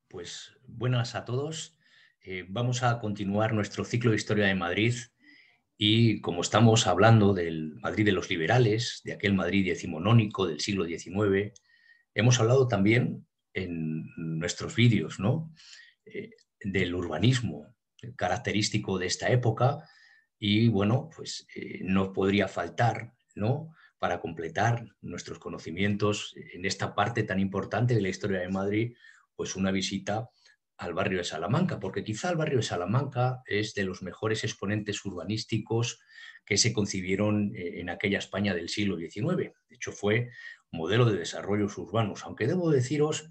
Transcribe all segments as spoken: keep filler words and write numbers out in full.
Pues buenas a todos. Eh, vamos a continuar nuestro ciclo de Historia de Madrid y como estamos hablando del Madrid de los liberales, de aquel Madrid decimonónico del siglo diecinueve, hemos hablado también en nuestros vídeos, ¿no? Eh, del urbanismo característico de esta época y bueno, pues eh, no podría faltar, ¿no?, para completar nuestros conocimientos en esta parte tan importante de la historia de Madrid, pues una visita al barrio de Salamanca, porque quizá el barrio de Salamanca es de los mejores exponentes urbanísticos que se concibieron en aquella España del siglo diecinueve. De hecho, fue modelo de desarrollos urbanos, aunque debo deciros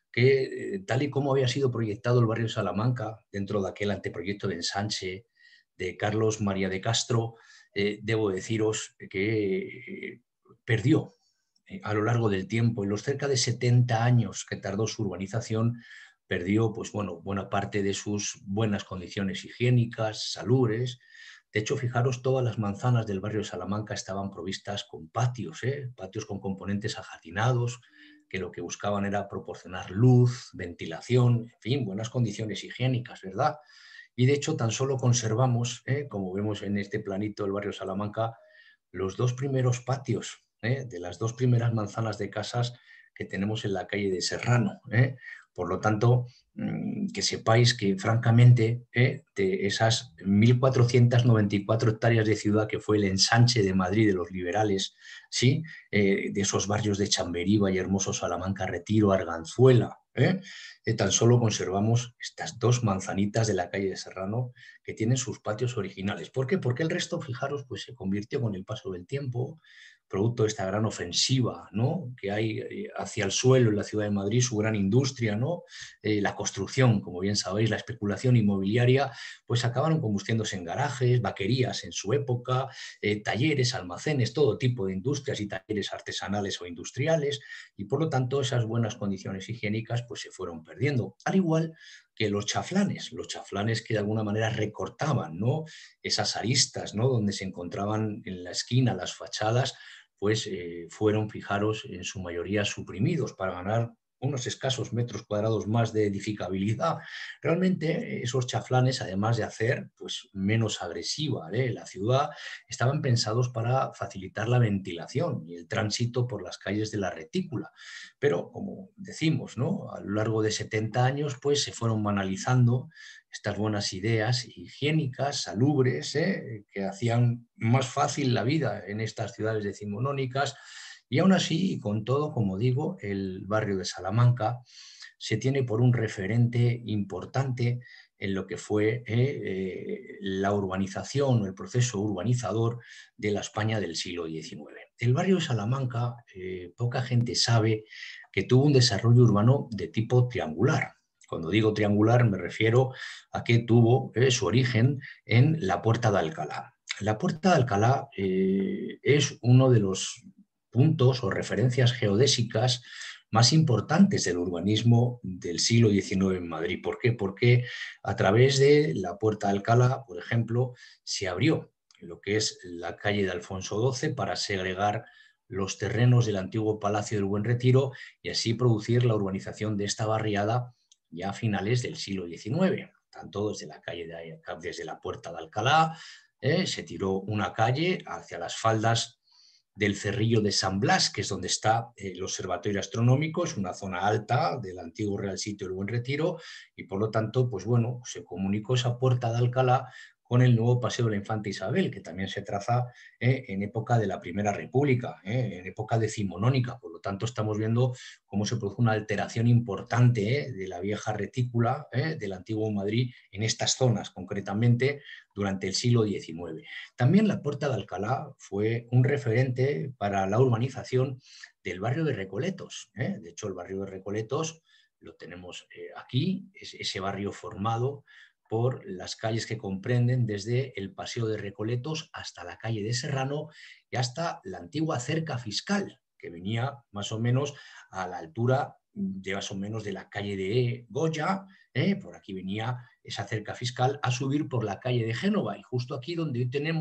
que tal y como había sido proyectado el barrio de Salamanca dentro de aquel anteproyecto de ensanche de Carlos María de Castro, eh, debo deciros que eh, perdió eh, a lo largo del tiempo, en los cerca de setenta años que tardó su urbanización, perdió pues, bueno, buena parte de sus buenas condiciones higiénicas, salubres. De hecho, fijaros, todas las manzanas del barrio de Salamanca estaban provistas con patios, ¿eh? patios con componentes ajardinados, que lo que buscaban era proporcionar luz, ventilación, en fin, buenas condiciones higiénicas, ¿verdad? Y de hecho tan solo conservamos, ¿eh?, como vemos en este planito del barrio Salamanca, los dos primeros patios, ¿eh?, de las dos primeras manzanas de casas que tenemos en la calle de Serrano, ¿eh? Por lo tanto, que sepáis que francamente, ¿eh?, de esas mil cuatrocientas noventa y cuatro hectáreas de ciudad que fue el ensanche de Madrid de los liberales, ¿sí?, eh, de esos barrios de Chamberí, Vallehermoso, Salamanca, Retiro, Arganzuela, ¿eh? Eh, tan solo conservamos estas dos manzanitas de la calle de Serrano que tienen sus patios originales. ¿Por qué? Porque el resto, fijaros, pues se convirtió con el paso del tiempo, producto de esta gran ofensiva, ¿no?, que hay hacia el suelo en la ciudad de Madrid, su gran industria, ¿no?, eh, la construcción, como bien sabéis, la especulación inmobiliaria, pues acabaron convirtiéndose en garajes, vaquerías en su época, eh, talleres, almacenes, todo tipo de industrias y talleres artesanales o industriales, y por lo tanto esas buenas condiciones higiénicas pues se fueron perdiendo, al igual que los chaflanes, los chaflanes que de alguna manera recortaban, ¿no?, esas aristas, ¿no?, donde se encontraban en la esquina las fachadas, pues eh, fueron, fijaros, en su mayoría suprimidos para ganar unos escasos metros cuadrados más de edificabilidad. Realmente esos chaflanes, además de hacer pues, menos agresiva, ¿eh?, la ciudad, estaban pensados para facilitar la ventilación y el tránsito por las calles de la retícula. Pero, como decimos, ¿no?, a lo largo de setenta años pues, se fueron banalizando estas buenas ideas higiénicas, salubres, ¿eh?, que hacían más fácil la vida en estas ciudades decimonónicas. Y aún así, y con todo, como digo, el barrio de Salamanca se tiene por un referente importante en lo que fue eh, eh, la urbanización o el proceso urbanizador de la España del siglo diecinueve. El barrio de Salamanca, eh, poca gente sabe que tuvo un desarrollo urbano de tipo triangular. Cuando digo triangular me refiero a que tuvo eh, su origen en la Puerta de Alcalá. La Puerta de Alcalá eh, es uno de los puntos o referencias geodésicas más importantes del urbanismo del siglo diecinueve en Madrid. ¿Por qué? Porque a través de la Puerta de Alcalá, por ejemplo, se abrió lo que es la calle de Alfonso doce para segregar los terrenos del antiguo Palacio del Buen Retiro y así producir la urbanización de esta barriada ya a finales del siglo diecinueve. Tanto desde la calle de, desde la Puerta de Alcalá, eh, se tiró una calle hacia las faldas del Cerrillo de San Blas, que es donde está el Observatorio Astronómico, es una zona alta del antiguo Real Sitio del Buen Retiro, y por lo tanto, pues bueno, se comunicó esa Puerta de Alcalá con el nuevo Paseo de la Infanta Isabel, que también se traza eh, en época de la Primera República, eh, en época decimonónica. Por lo tanto, estamos viendo cómo se produjo una alteración importante eh, de la vieja retícula eh, del antiguo Madrid en estas zonas, concretamente durante el siglo diecinueve. También la Puerta de Alcalá fue un referente para la urbanización del barrio de Recoletos. ¿eh? De hecho, el barrio de Recoletos lo tenemos eh, aquí, es ese barrio formado por las calles que comprenden desde el Paseo de Recoletos hasta la calle de Serrano y hasta la antigua cerca fiscal, que venía más o menos a la altura de más o menos de la calle de Goya, ¿eh? Por aquí venía esa cerca fiscal a subir por la calle de Génova y justo aquí donde hoy tenemos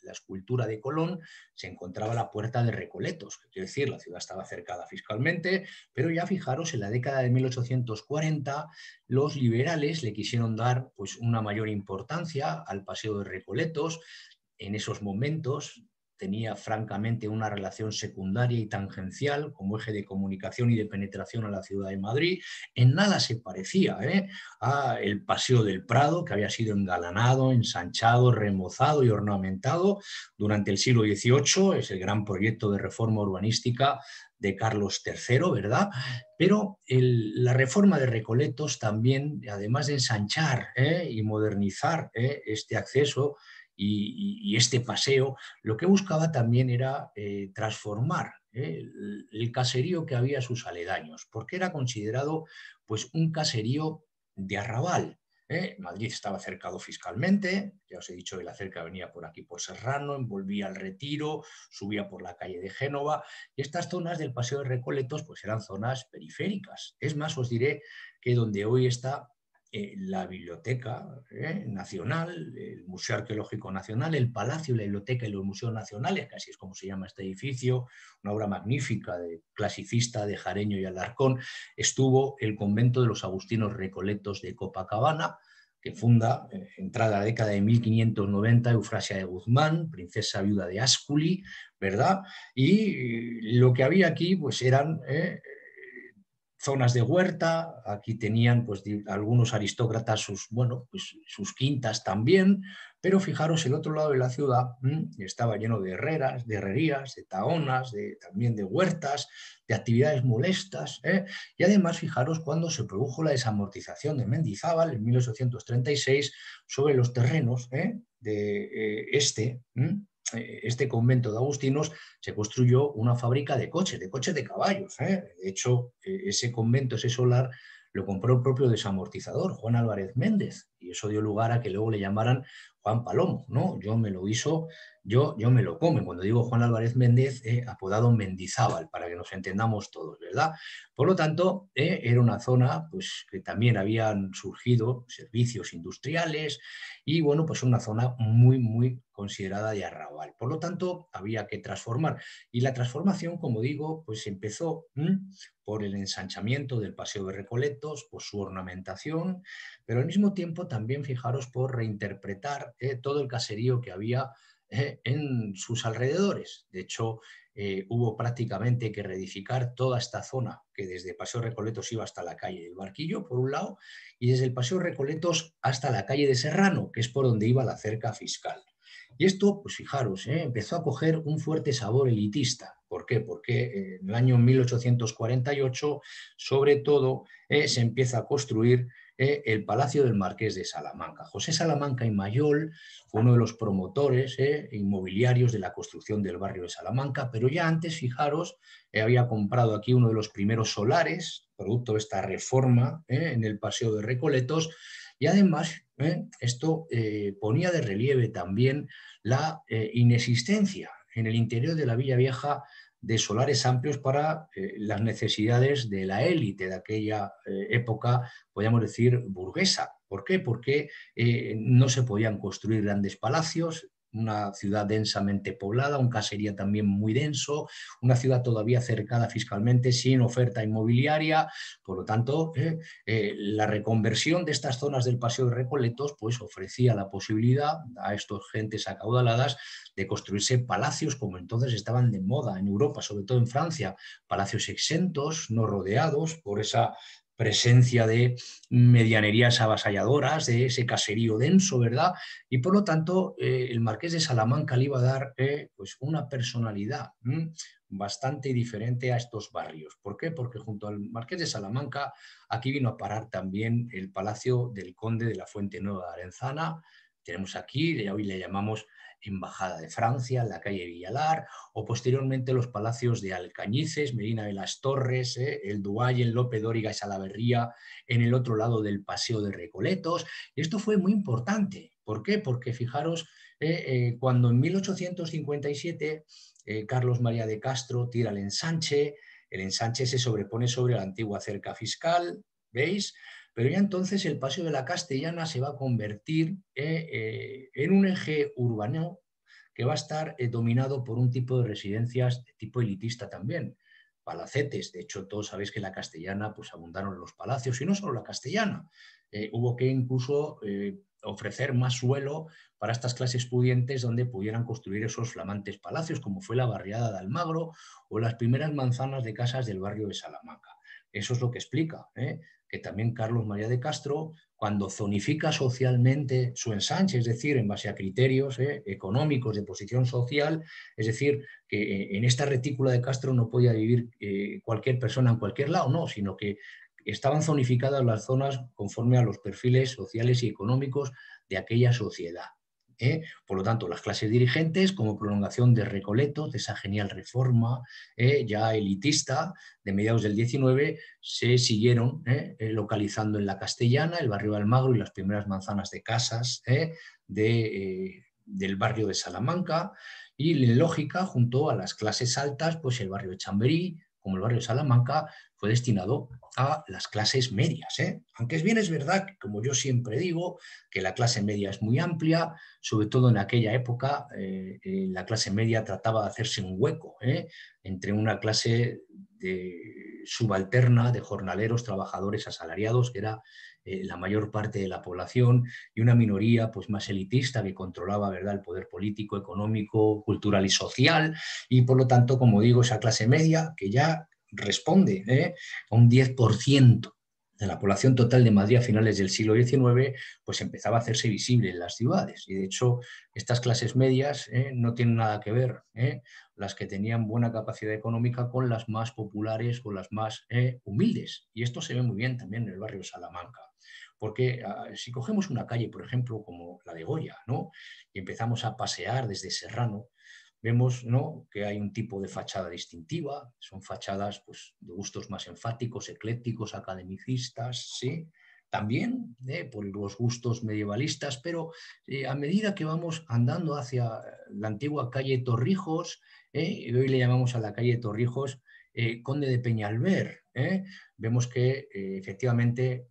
la escultura de Colón, se encontraba la puerta de Recoletos, que quiere decir, la ciudad estaba cercada fiscalmente, pero ya fijaros, en la década de mil ochocientos cuarenta, los liberales le quisieron dar pues, una mayor importancia al paseo de Recoletos. En esos momentos tenía francamente una relación secundaria y tangencial como eje de comunicación y de penetración a la ciudad de Madrid. En nada se parecía ¿eh? a el Paseo del Prado, que había sido engalanado, ensanchado, remozado y ornamentado durante el siglo dieciocho. Es el gran proyecto de reforma urbanística de Carlos tercero, ¿verdad? Pero el, la reforma de Recoletos también, además de ensanchar ¿eh? y modernizar ¿eh? este acceso, Y, y, este paseo, lo que buscaba también era eh, transformar ¿eh? el, el caserío que había a sus aledaños, porque era considerado pues, un caserío de arrabal. ¿eh? Madrid estaba cercado fiscalmente, ya os he dicho que la cerca venía por aquí por Serrano, envolvía el Retiro, subía por la calle de Génova, y estas zonas del Paseo de Recoletos pues, eran zonas periféricas. Es más, os diré que donde hoy está Eh, la Biblioteca eh, Nacional, el Museo Arqueológico Nacional, el Palacio, la Biblioteca y los Museos Nacionales, que así es como se llama este edificio, una obra magnífica de clasicista de Jareño y Alarcón, estuvo el convento de los Agustinos Recoletos de Copacabana, que funda, eh, entrada a la década de mil quinientos noventa, Eufrasia de Guzmán, princesa viuda de Asculi, ¿verdad? Y lo que había aquí pues eran... Eh, zonas de huerta, aquí tenían pues, algunos aristócratas sus, bueno, pues, sus quintas también, pero fijaros, el otro lado de la ciudad mmm, estaba lleno de herreras, de herrerías, de tahonas, de, también de huertas, de actividades molestas, ¿eh? Y además fijaros cuando se produjo la desamortización de Mendizábal en mil ochocientos treinta y seis sobre los terrenos ¿eh? de eh, este, ¿m? este convento de agustinos, se construyó una fábrica de coches, de coches de caballos. ¿eh? De hecho, ese convento, ese solar, lo compró el propio desamortizador, Juan Álvarez Méndez, y eso dio lugar a que luego le llamaran Juan Palomo, ¿no? Yo me lo hizo, yo, yo me lo come. Cuando digo Juan Álvarez Méndez, eh, apodado Mendizábal, para que nos entendamos todos, ¿verdad? Por lo tanto, eh, era una zona pues, que también habían surgido servicios industriales y, bueno, pues una zona muy, muy considerada de arrabal. Por lo tanto, había que transformar. Y la transformación, como digo, pues empezó ¿m? por el ensanchamiento del Paseo de Recoletos, por su ornamentación, pero al mismo tiempo también, fijaros, por reinterpretar eh, todo el caserío que había eh, en sus alrededores. De hecho, eh, hubo prácticamente que reedificar toda esta zona, que desde Paseo de Recoletos iba hasta la calle del Barquillo, por un lado, y desde el Paseo de Recoletos hasta la calle de Serrano, que es por donde iba la cerca fiscal. Y esto, pues fijaros, ¿eh? empezó a coger un fuerte sabor elitista. ¿Por qué? Porque en el año mil ochocientos cuarenta y ocho, sobre todo, eh, se empieza a construir eh, el Palacio del Marqués de Salamanca. José Salamanca y Mayol fue uno de los promotores eh, inmobiliarios de la construcción del barrio de Salamanca, pero ya antes, fijaros, eh, había comprado aquí uno de los primeros solares, producto de esta reforma eh, en el Paseo de Recoletos, y además ¿eh? esto eh, ponía de relieve también la eh, inexistencia en el interior de la Villa Vieja de solares amplios para eh, las necesidades de la élite de aquella eh, época, podríamos decir, burguesa. ¿Por qué? Porque eh, no se podían construir grandes palacios, una ciudad densamente poblada, un caserío también muy denso, una ciudad todavía cercada fiscalmente, sin oferta inmobiliaria. Por lo tanto, eh, eh, la reconversión de estas zonas del Paseo de Recoletos pues, ofrecía la posibilidad a estas gentes acaudaladas de construirse palacios como entonces estaban de moda en Europa, sobre todo en Francia, palacios exentos, no rodeados por esa presencia de medianerías avasalladoras, de ese caserío denso, ¿verdad? Y por lo tanto, eh, el Marqués de Salamanca le iba a dar eh, pues una personalidad ¿m? bastante diferente a estos barrios. ¿Por qué? Porque junto al Marqués de Salamanca, aquí vino a parar también el Palacio del Conde de la Fuente Nueva de Arenzana. Tenemos aquí, hoy le llamamos Embajada de Francia, en la calle Villalar, o posteriormente los palacios de Alcañices, Medina de las Torres, eh, el Duay, el Lope Dóriga y Salaverría, en el otro lado del Paseo de Recoletos. Y esto fue muy importante. ¿Por qué? Porque fijaros, eh, eh, cuando en mil ochocientos cincuenta y siete eh, Carlos María de Castro tira el ensanche, el ensanche se sobrepone sobre la antigua cerca fiscal, ¿veis? Pero ya entonces el Paseo de la Castellana se va a convertir eh, eh, en un eje urbano que va a estar eh, dominado por un tipo de residencias de tipo elitista también. Palacetes, de hecho todos sabéis que en la Castellana pues abundaron los palacios, y no solo la Castellana, eh, hubo que incluso eh, ofrecer más suelo para estas clases pudientes donde pudieran construir esos flamantes palacios, como fue la barriada de Almagro o las primeras manzanas de casas del barrio de Salamanca. Eso es lo que explica, ¿eh? que también Carlos María de Castro, cuando zonifica socialmente su ensanche, es decir, en base a criterios ¿eh? económicos de posición social, es decir, que en esta retícula de Castro no podía vivir eh, cualquier persona en cualquier lado, no, sino que estaban zonificadas las zonas conforme a los perfiles sociales y económicos de aquella sociedad. ¿Eh? Por lo tanto, las clases dirigentes, como prolongación de Recoletos, de esa genial reforma eh, ya elitista de mediados del diecinueve, se siguieron eh, localizando en la Castellana, el barrio de Almagro y las primeras manzanas de casas eh, de, eh, del barrio de Salamanca, y en lógica, junto a las clases altas, pues el barrio de Chamberí, como el barrio de Salamanca, fue destinado a las clases medias. ¿eh? Aunque es bien es verdad, que, como yo siempre digo, que la clase media es muy amplia, sobre todo en aquella época, eh, eh, la clase media trataba de hacerse un hueco ¿eh? entre una clase de subalterna de jornaleros, trabajadores, asalariados, que era eh, la mayor parte de la población, y una minoría pues, más elitista que controlaba, ¿verdad?, el poder político, económico, cultural y social, y por lo tanto, como digo, esa clase media que ya responde ¿eh? a un diez por ciento de la población total de Madrid a finales del siglo diecinueve, pues empezaba a hacerse visible en las ciudades. Y de hecho, estas clases medias ¿eh? no tienen nada que ver, ¿eh? las que tenían buena capacidad económica, con las más populares, con las más ¿eh? humildes. Y esto se ve muy bien también en el barrio de Salamanca. Porque uh, si cogemos una calle, por ejemplo, como la de Goya, ¿no?, y empezamos a pasear desde Serrano, vemos ¿no? que hay un tipo de fachada distintiva, son fachadas pues, de gustos más enfáticos, eclécticos, academicistas, ¿sí? También ¿eh? por los gustos medievalistas, pero eh, a medida que vamos andando hacia la antigua calle Torrijos, ¿eh? y hoy le llamamos a la calle Torrijos eh, Conde de Peñalver, ¿eh? vemos que eh, efectivamente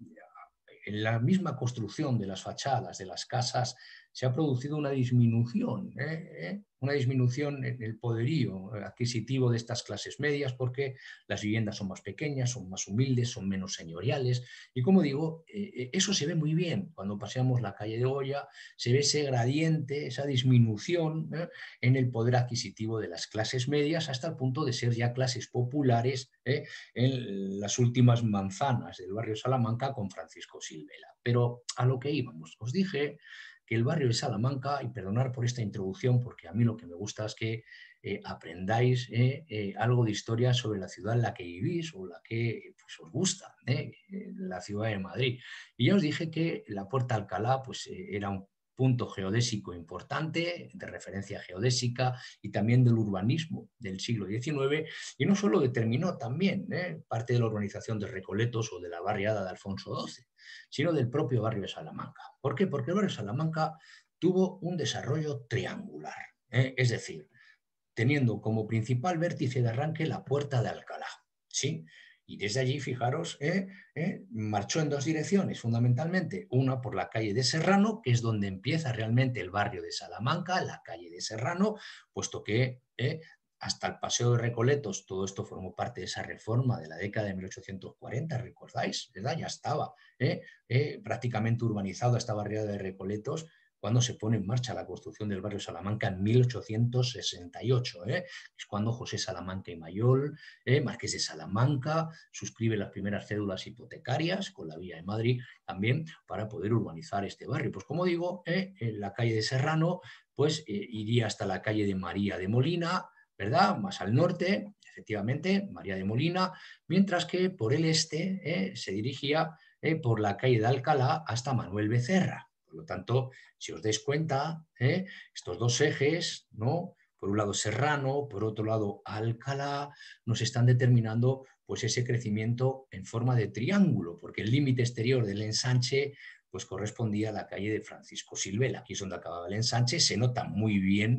en la misma construcción de las fachadas de las casas se ha producido una disminución, ¿eh? ¿Eh? una disminución en el poderío adquisitivo de estas clases medias, porque las viviendas son más pequeñas, son más humildes, son menos señoriales, y como digo, eh, eso se ve muy bien cuando paseamos la calle de Goya, se ve ese gradiente, esa disminución ¿eh? en el poder adquisitivo de las clases medias, hasta el punto de ser ya clases populares ¿eh? en las últimas manzanas del barrio Salamanca con Francisco Silvela. Pero a lo que íbamos, os dije que el barrio de Salamanca, y perdonar por esta introducción, porque a mí lo que me gusta es que eh, aprendáis eh, eh, algo de historia sobre la ciudad en la que vivís o la que pues, os gusta, eh, la ciudad de Madrid. Y ya os dije que la Puerta Alcalá pues, eh, era un punto geodésico importante, de referencia geodésica y también del urbanismo del siglo diecinueve, y no solo determinó también eh, parte de la urbanización de Recoletos o de la barriada de Alfonso doce, sino del propio barrio de Salamanca. ¿Por qué? Porque el barrio de Salamanca tuvo un desarrollo triangular, ¿eh? es decir, teniendo como principal vértice de arranque la Puerta de Alcalá, ¿sí? Y desde allí, fijaros, eh, eh, marchó en dos direcciones, fundamentalmente, una por la calle de Serrano, que es donde empieza realmente el barrio de Salamanca, la calle de Serrano, puesto que eh, hasta el Paseo de Recoletos, todo esto formó parte de esa reforma de la década de mil ochocientos cuarenta, ¿recordáis? ¿Verdad? Ya estaba eh, eh, prácticamente urbanizado esta barriada de Recoletos, cuando se pone en marcha la construcción del barrio Salamanca en mil ochocientos sesenta y ocho. ¿eh? Es cuando José Salamanca y Mayol, eh, marqués de Salamanca, suscribe las primeras cédulas hipotecarias con la Villa de Madrid también para poder urbanizar este barrio. Pues como digo, eh, en la calle de Serrano pues, eh, iría hasta la calle de María de Molina, ¿verdad? Más al norte, efectivamente, María de Molina, mientras que por el este eh, se dirigía eh, por la calle de Alcalá hasta Manuel Becerra. Por lo tanto, si os dais cuenta, ¿eh? estos dos ejes, ¿no? por un lado Serrano, por otro lado Alcalá, nos están determinando pues, ese crecimiento en forma de triángulo, porque el límite exterior del ensanche pues, correspondía a la calle de Francisco Silvela. Aquí es donde acababa el ensanche, se nota muy bien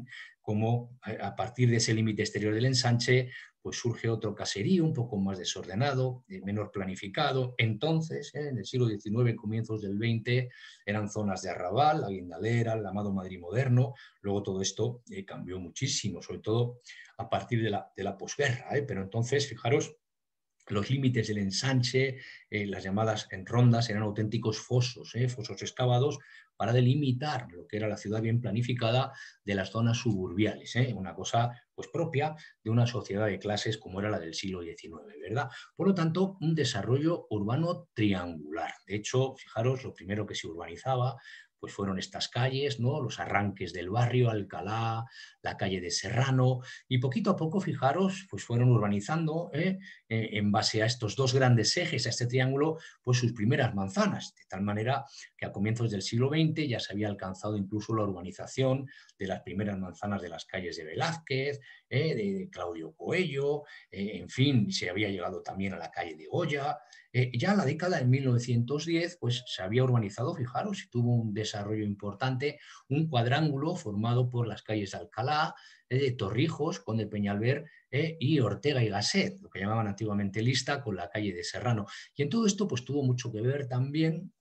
cómo a partir de ese límite exterior del ensanche pues surge otro caserío un poco más desordenado, menor planificado. Entonces, ¿eh? en el siglo diecinueve, comienzos del veinte, eran zonas de arrabal, la Guindalera, el llamado Madrid moderno. Luego todo esto eh, cambió muchísimo, sobre todo a partir de la, de la posguerra. ¿eh? Pero entonces, fijaros, los límites del ensanche, eh, las llamadas en rondas, eran auténticos fosos, eh, fosos excavados para delimitar lo que era la ciudad bien planificada de las zonas suburbiales, eh, una cosa pues, propia de una sociedad de clases como era la del siglo diecinueve, ¿verdad? Por lo tanto, un desarrollo urbano triangular. De hecho, fijaros, lo primero que se urbanizaba pues fueron estas calles, ¿no? Los arranques del barrio, Alcalá, la calle de Serrano, y poquito a poco, fijaros, pues fueron urbanizando, ¿eh? Eh, en base a estos dos grandes ejes, a este triángulo, pues sus primeras manzanas, de tal manera que a comienzos del siglo veinte ya se había alcanzado incluso la urbanización de las primeras manzanas de las calles de Velázquez, eh, de, de Claudio Coello, eh, en fin, se había llegado también a la calle de Goya. Eh, ya en la década de mil novecientos diez pues, se había urbanizado, fijaros, y tuvo un desarrollo importante, un cuadrángulo formado por las calles de Alcalá, eh, de Torrijos, Conde Peñalver, eh, y Ortega y Gasset, lo que llamaban antiguamente Lista, con la calle de Serrano. Y en todo esto pues, tuvo mucho que ver también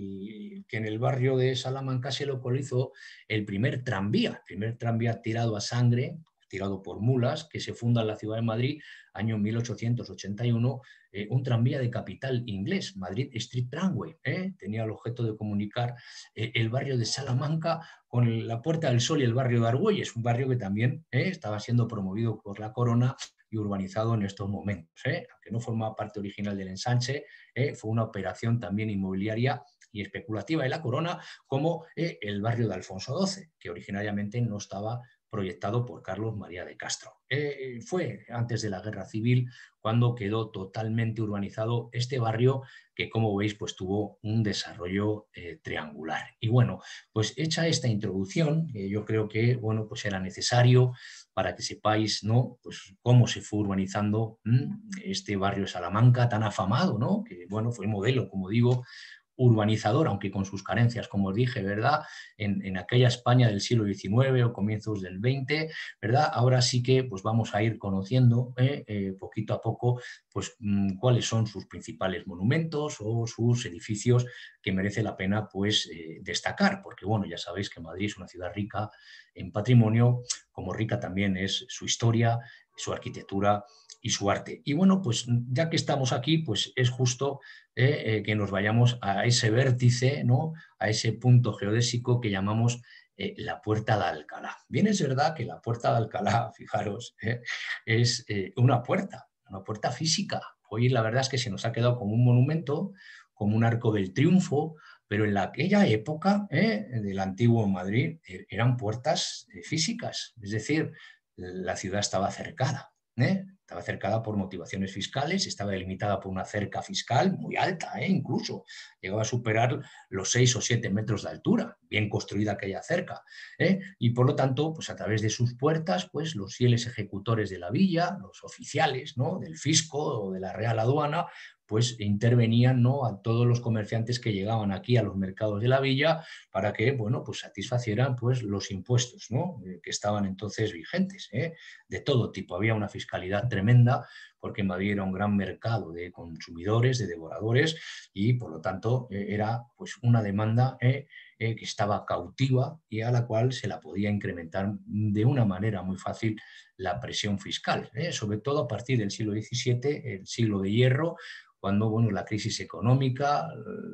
eh, que en el barrio de Salamanca se localizó el primer tranvía, el primer tranvía tirado a sangre, tirado por mulas, que se funda en la ciudad de Madrid, año mil ochocientos ochenta y uno, eh, un tranvía de capital inglés, Madrid Street Tramway. ¿eh? Tenía el objeto de comunicar eh, el barrio de Salamanca con la Puerta del Sol y el barrio de Argüelles, un barrio que también eh, estaba siendo promovido por la Corona y urbanizado en estos momentos. ¿eh? Aunque no formaba parte original del ensanche, eh, fue una operación también inmobiliaria y especulativa de la Corona, como eh, el barrio de Alfonso doce, que originariamente no estaba proyectado por Carlos María de Castro. Eh, fue antes de la Guerra Civil cuando quedó totalmente urbanizado este barrio que, como veis, pues tuvo un desarrollo eh, triangular. Y bueno, pues hecha esta introducción, eh, yo creo que, bueno, pues era necesario para que sepáis, ¿no? Pues cómo se fue urbanizando ¿m? este barrio de Salamanca tan afamado, ¿no? Que, bueno, fue modelo, como digo, urbanizador, aunque con sus carencias, como os dije, ¿verdad? En, en aquella España del siglo diecinueve o comienzos del veinte, ¿verdad? Ahora sí que pues vamos a ir conociendo eh, eh, poquito a poco pues mmm, cuáles son sus principales monumentos o sus edificios que merece la pena pues eh, destacar, porque bueno, ya sabéis que Madrid es una ciudad rica en patrimonio, como rica también es su historia, su arquitectura y su arte. Y bueno, pues ya que estamos aquí, pues es justo eh, eh, que nos vayamos a ese vértice, ¿no? A ese punto geodésico que llamamos eh, la Puerta de Alcalá. Bien, es verdad que la Puerta de Alcalá, fijaros, eh, es eh, una puerta, una puerta física. Hoy la verdad es que se nos ha quedado como un monumento, como un arco del triunfo, pero en aquella época eh, del antiguo Madrid eh, eran puertas eh, físicas, es decir, la ciudad estaba cercada. ¿Eh? Estaba cercada por motivaciones fiscales, estaba delimitada por una cerca fiscal muy alta, ¿eh? Incluso llegaba a superar los seis o siete metros de altura, bien construida aquella cerca. ¿eh? Y por lo tanto, pues a través de sus puertas, pues los fieles ejecutores de la villa, los oficiales, ¿no? Del fisco o de la Real Aduana, pues intervenían, ¿no? A todos los comerciantes que llegaban aquí a los mercados de la villa para que, bueno, pues satisfacieran pues, los impuestos, ¿no? eh, que estaban entonces vigentes, ¿eh? de todo tipo. Había una fiscalidad tremenda porque Madrid era un gran mercado de consumidores, de devoradores y por lo tanto eh, era pues, una demanda eh, eh, que estaba cautiva y a la cual se la podía incrementar de una manera muy fácil la presión fiscal, ¿eh? sobre todo a partir del siglo diecisiete, el siglo de hierro, cuando bueno, la crisis económica,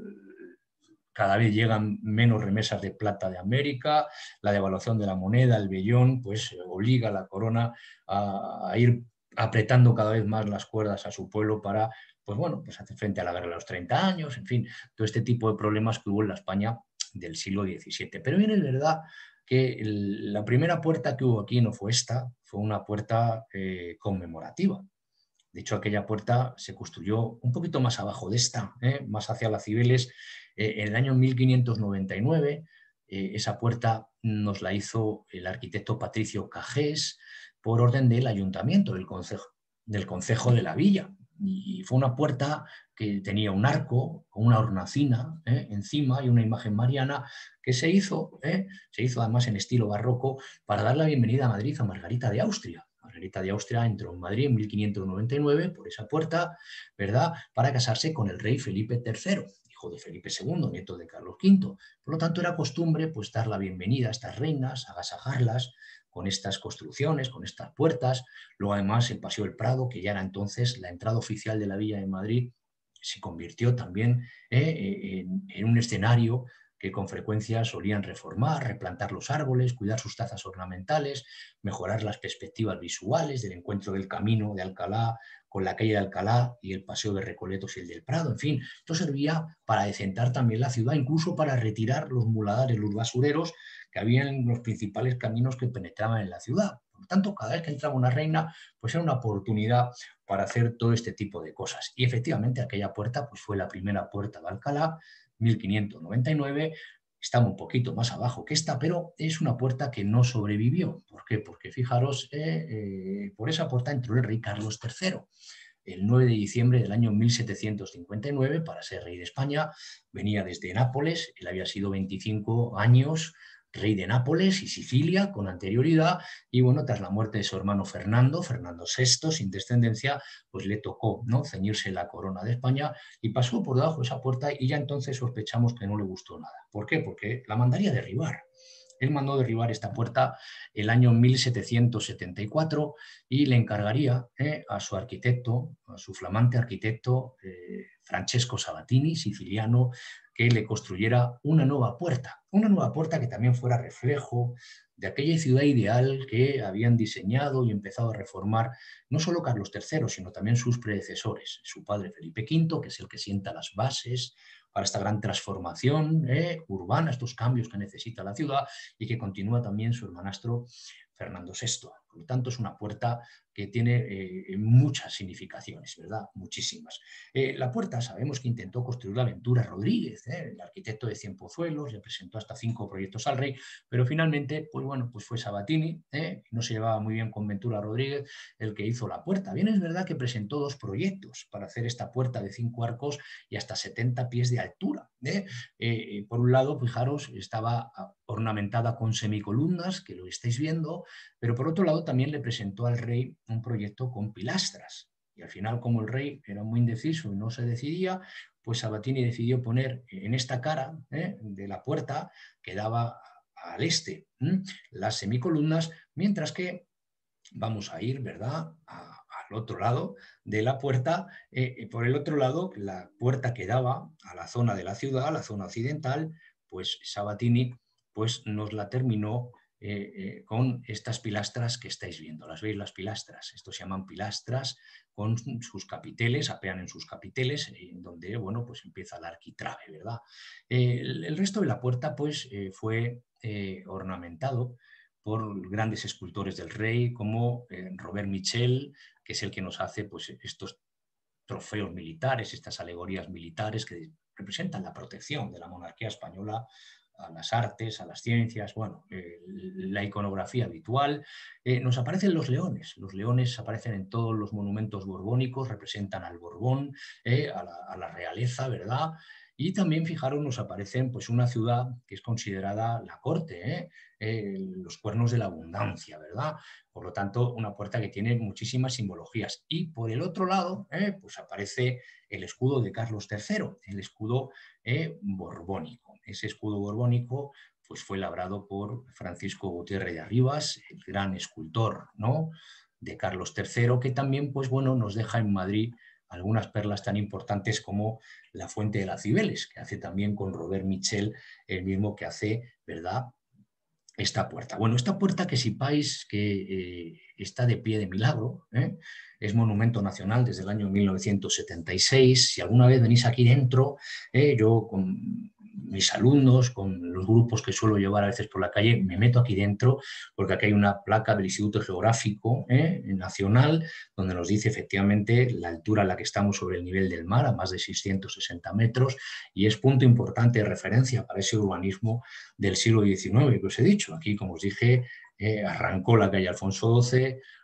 cada vez llegan menos remesas de plata de América, la devaluación de la moneda, el vellón, pues obliga a la corona a, a ir apretando cada vez más las cuerdas a su pueblo para, pues bueno, pues hacer frente a la guerra de los treinta años, en fin, todo este tipo de problemas que hubo en la España del siglo diecisiete. Pero bien es verdad que el, la primera puerta que hubo aquí no fue esta, fue una puerta eh, conmemorativa. De hecho, aquella puerta se construyó un poquito más abajo de esta, ¿eh? más hacia las Cibeles, eh, en el año mil quinientos noventa y nueve. Eh, esa puerta nos la hizo el arquitecto Patricio Cajés por orden del ayuntamiento, del concejo, del concejo de la villa. Y fue una puerta que tenía un arco con una hornacina ¿eh? encima y una imagen mariana que se hizo, ¿eh? se hizo además en estilo barroco para dar la bienvenida a Madrid a Margarita de Austria. Margarita de Austria entró en Madrid en mil quinientos noventa y nueve por esa puerta, ¿verdad?, para casarse con el rey Felipe tercero, hijo de Felipe segundo, nieto de Carlos quinto. Por lo tanto, era costumbre pues, dar la bienvenida a estas reinas, agasajarlas con estas construcciones, con estas puertas. Luego, además, el Paseo del Prado, que ya era entonces la entrada oficial de la villa de Madrid, se convirtió también eh, en, en un escenario que con frecuencia solían reformar, replantar los árboles, cuidar sus tazas ornamentales, mejorar las perspectivas visuales del encuentro del camino de Alcalá con la calle de Alcalá y el paseo de Recoletos y el del Prado. En fin, esto servía para decentar también la ciudad, incluso para retirar los muladares, los basureros que había en los principales caminos que penetraban en la ciudad. Por lo tanto, cada vez que entraba una reina, pues era una oportunidad para hacer todo este tipo de cosas. Y efectivamente aquella puerta pues, fue la primera puerta de Alcalá, mil quinientos noventa y nueve, estaba un poquito más abajo que esta, pero es una puerta que no sobrevivió. ¿Por qué? Porque fijaros, eh, eh, por esa puerta entró el rey Carlos tercero. El nueve de diciembre del año mil setecientos cincuenta y nueve, para ser rey de España, venía desde Nápoles, él había sido veinticinco años rey de Nápoles y Sicilia con anterioridad, y bueno, tras la muerte de su hermano Fernando, Fernando sexto, sin descendencia, pues le tocó, ¿no?, ceñirse la corona de España y pasó por debajo de esa puerta y ya entonces sospechamos que no le gustó nada. ¿Por qué? Porque la mandaría derribar. Él mandó derribar esta puerta el año mil setecientos setenta y cuatro y le encargaría eh, a su arquitecto, a su flamante arquitecto, eh, Francesco Sabatini, siciliano, que le construyera una nueva puerta, una nueva puerta que también fuera reflejo de aquella ciudad ideal que habían diseñado y empezado a reformar no solo Carlos tercero, sino también sus predecesores, su padre Felipe quinto, que es el que sienta las bases para esta gran transformación eh, urbana, estos cambios que necesita la ciudad, y que continúa también su hermanastro Fernando sexto. Por lo tanto, es una puerta que tiene eh, muchas significaciones, ¿verdad? Muchísimas. Eh, la puerta, sabemos que intentó construir Ventura Rodríguez, ¿eh? el arquitecto de Cienpozuelos, le presentó hasta cinco proyectos al rey, pero finalmente, pues bueno, pues fue Sabatini, ¿eh? no se llevaba muy bien con Ventura Rodríguez, el que hizo la puerta. Bien, es verdad que presentó dos proyectos para hacer esta puerta de cinco arcos y hasta setenta pies de altura. ¿eh? Eh, por un lado, fijaros, estaba ornamentada con semicolumnas, que lo estáis viendo, pero por otro lado también le presentó al rey un proyecto con pilastras. Y al final, como el rey era muy indeciso y no se decidía, pues Sabatini decidió poner en esta cara ¿eh? de la puerta que daba al este ¿eh? las semicolumnas, mientras que vamos a ir, ¿verdad?, a, al otro lado de la puerta, eh, por el otro lado, la puerta que daba a la zona de la ciudad, a la zona occidental, pues Sabatini pues, nos la terminó Eh, eh, con estas pilastras que estáis viendo. ¿Las veis las pilastras? Estos se llaman pilastras con sus capiteles, apean en sus capiteles, en donde, bueno, pues empieza el arquitrabe, ¿verdad? Eh, el, el resto de la puerta, pues, eh, fue eh, ornamentado por grandes escultores del rey, como eh, Robert Michel, que es el que nos hace, pues, estos trofeos militares, estas alegorías militares que representan la protección de la monarquía española a las artes, a las ciencias, bueno, eh, la iconografía habitual. Eh, nos aparecen los leones. Los leones aparecen en todos los monumentos borbónicos, representan al Borbón, eh, a, la, a la realeza, ¿verdad? Y también, fijaros, nos aparecen pues, una ciudad que es considerada la corte, ¿eh? Eh, los cuernos de la abundancia, ¿verdad? Por lo tanto, una puerta que tiene muchísimas simbologías. Y por el otro lado, eh, pues aparece el escudo de Carlos tercero, el escudo eh, borbónico. Ese escudo borbónico pues, fue labrado por Francisco Gutiérrez de Arribas, el gran escultor, ¿no?, de Carlos tercero, que también pues, bueno, nos deja en Madrid algunas perlas tan importantes como la Fuente de las Cibeles, que hace también con Robert Michel, el mismo que hace, ¿verdad?, esta puerta. Bueno, esta puerta que sepáis que eh, está de pie de milagro, ¿eh? es monumento nacional desde el año mil novecientos setenta y seis. Si alguna vez venís aquí dentro, eh, yo con mis alumnos, con los grupos que suelo llevar a veces por la calle, me meto aquí dentro porque aquí hay una placa del Instituto Geográfico eh, Nacional donde nos dice efectivamente la altura a la que estamos sobre el nivel del mar, a más de seiscientos sesenta metros, y es punto importante de referencia para ese urbanismo del siglo diecinueve que os he dicho. Aquí, como os dije, eh, arrancó la calle Alfonso doce,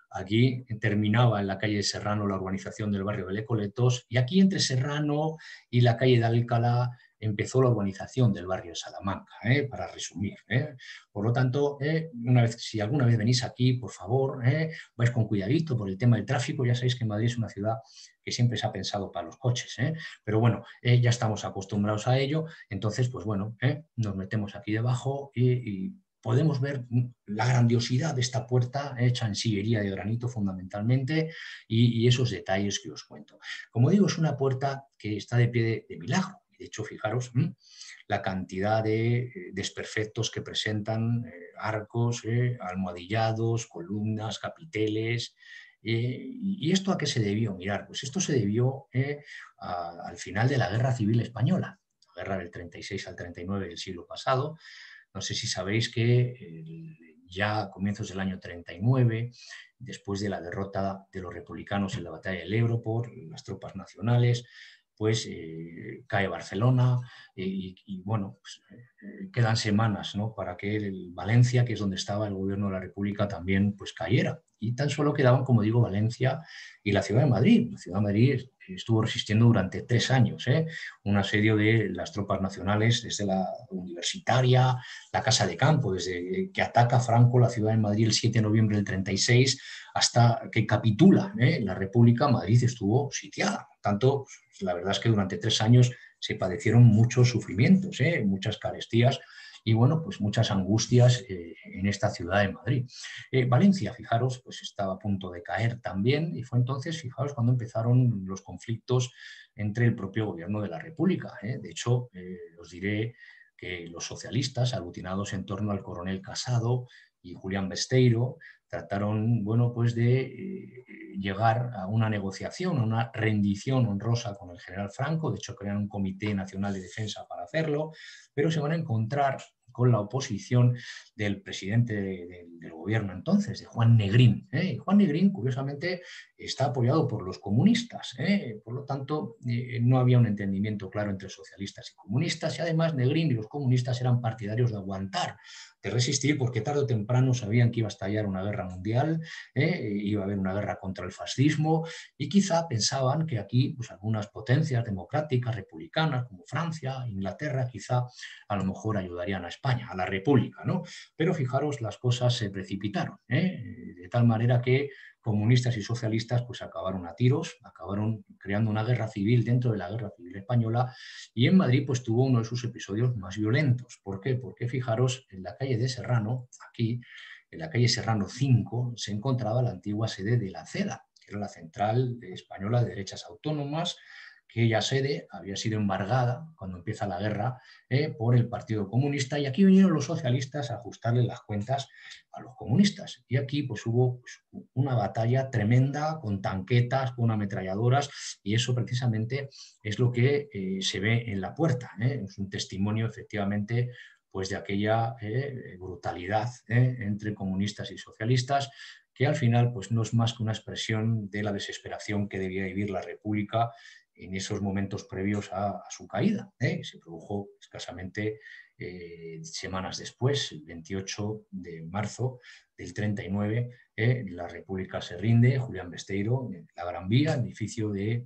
Aquí terminaba en la calle de Serrano la urbanización del barrio de Lecoletos y aquí entre Serrano y la calle de Alcalá empezó la urbanización del barrio de Salamanca, ¿eh? Para resumir. ¿eh? Por lo tanto, eh, una vez, si alguna vez venís aquí, por favor, ¿eh? vais con cuidadito por el tema del tráfico. Ya sabéis que Madrid es una ciudad que siempre se ha pensado para los coches, ¿eh? Pero bueno, eh, ya estamos acostumbrados a ello, entonces, pues bueno, ¿eh? nos metemos aquí debajo y, y podemos ver la grandiosidad de esta puerta hecha en sillería de granito fundamentalmente y, y esos detalles que os cuento. Como digo, es una puerta que está de pie de, de milagro. De hecho, fijaros mmm, la cantidad de eh, desperfectos que presentan eh, arcos, eh, almohadillados, columnas, capiteles. Eh, ¿Y esto a qué se debió? Mirar, pues esto se debió eh, a, al final de la Guerra Civil Española, la guerra del treinta y seis al treinta y nueve del siglo pasado. No sé si sabéis que eh, ya a comienzos del año treinta y nueve, después de la derrota de los republicanos en la batalla del Ebro por las tropas nacionales, pues eh, cae Barcelona eh, y, y, bueno, pues, eh, quedan semanas, ¿no? Para que el Valencia, que es donde estaba el gobierno de la República, también pues cayera. Y tan solo quedaban, como digo, Valencia y la ciudad de Madrid. La ciudad de Madrid estuvo resistiendo durante tres años, ¿eh? un asedio de las tropas nacionales desde la universitaria, la Casa de Campo, desde que ataca Franco la ciudad de Madrid el siete de noviembre del treinta y seis hasta que capitula ¿eh? la República. Madrid estuvo sitiada. Tanto, pues, la verdad es que durante tres años se padecieron muchos sufrimientos, ¿eh? muchas carestías y bueno, pues muchas angustias eh, en esta ciudad de Madrid. Eh, Valencia, fijaros, pues estaba a punto de caer también y fue entonces, fijaros, cuando empezaron los conflictos entre el propio gobierno de la República. ¿eh? De hecho, eh, os diré que los socialistas, aglutinados en torno al coronel Casado y Julián Besteiro, trataron, bueno, pues de eh, llegar a una negociación, a una rendición honrosa con el general Franco. De hecho, crean un Comité Nacional de Defensa para hacerlo, pero se van a encontrar con la oposición del presidente de, de, del gobierno entonces, de Juan Negrín. ¿eh? Y Juan Negrín, curiosamente, está apoyado por los comunistas. ¿eh? Por lo tanto, eh, no había un entendimiento claro entre socialistas y comunistas, y además Negrín y los comunistas eran partidarios de aguantar, de resistir, porque tarde o temprano sabían que iba a estallar una guerra mundial, ¿eh? iba a haber una guerra contra el fascismo, y quizá pensaban que aquí pues, algunas potencias democráticas, republicanas, como Francia, Inglaterra, quizá a lo mejor ayudarían a España, a la República, ¿no? Pero fijaros, las cosas se precipitaron, ¿eh? de tal manera que comunistas y socialistas pues acabaron a tiros, acabaron creando una guerra civil dentro de la Guerra Civil Española, y en Madrid pues tuvo uno de sus episodios más violentos. ¿Por qué? Porque fijaros, en la calle de Serrano, aquí, en la calle Serrano cinco, se encontraba la antigua sede de la CEDA, que era la Central Española de Derechas Autónomas, que ya sede había sido embargada cuando empieza la guerra eh, por el Partido Comunista, y aquí vinieron los socialistas a ajustarle las cuentas a los comunistas. Y aquí pues, hubo pues, una batalla tremenda con tanquetas, con ametralladoras, y eso precisamente es lo que eh, se ve en la puerta. ¿eh? Es un testimonio efectivamente pues, de aquella eh, brutalidad eh, entre comunistas y socialistas, que al final pues, no es más que una expresión de la desesperación que debía vivir la República en esos momentos previos a, a su caída. ¿eh? Se produjo escasamente eh, semanas después, el veintiocho de marzo del treinta y nueve, eh, la República se rinde. Julián Besteiro, en la Gran Vía, edificio de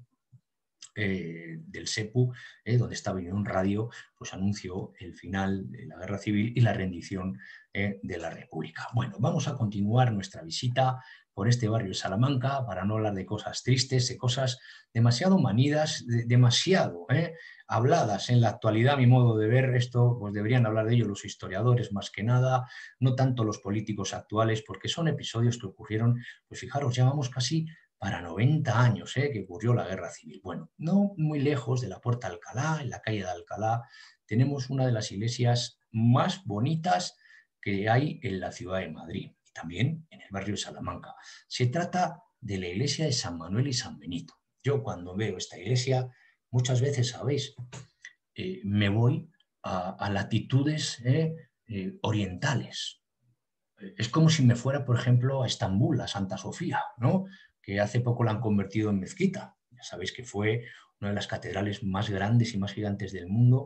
Eh, del SEPU, eh, donde estaba en un radio, pues anunció el final de la guerra civil y la rendición eh, de la República. Bueno, vamos a continuar nuestra visita por este barrio de Salamanca para no hablar de cosas tristes, de cosas demasiado manidas, de, demasiado eh, habladas en la actualidad. A mi modo de ver, esto pues deberían hablar de ello los historiadores más que nada, no tanto los políticos actuales, porque son episodios que ocurrieron, pues fijaros, llevamos casi para noventa años ¿eh? que ocurrió la Guerra Civil. Bueno, no muy lejos de la Puerta de Alcalá, en la calle de Alcalá, tenemos una de las iglesias más bonitas que hay en la ciudad de Madrid, y también en el barrio de Salamanca. Se trata de la iglesia de San Manuel y San Benito. Yo cuando veo esta iglesia, muchas veces, sabéis, eh, me voy a, a latitudes eh, eh, orientales. Es como si me fuera, por ejemplo, a Estambul, a Santa Sofía, ¿no? Que hace poco la han convertido en mezquita. Ya sabéis que fue una de las catedrales más grandes y más gigantes del mundo,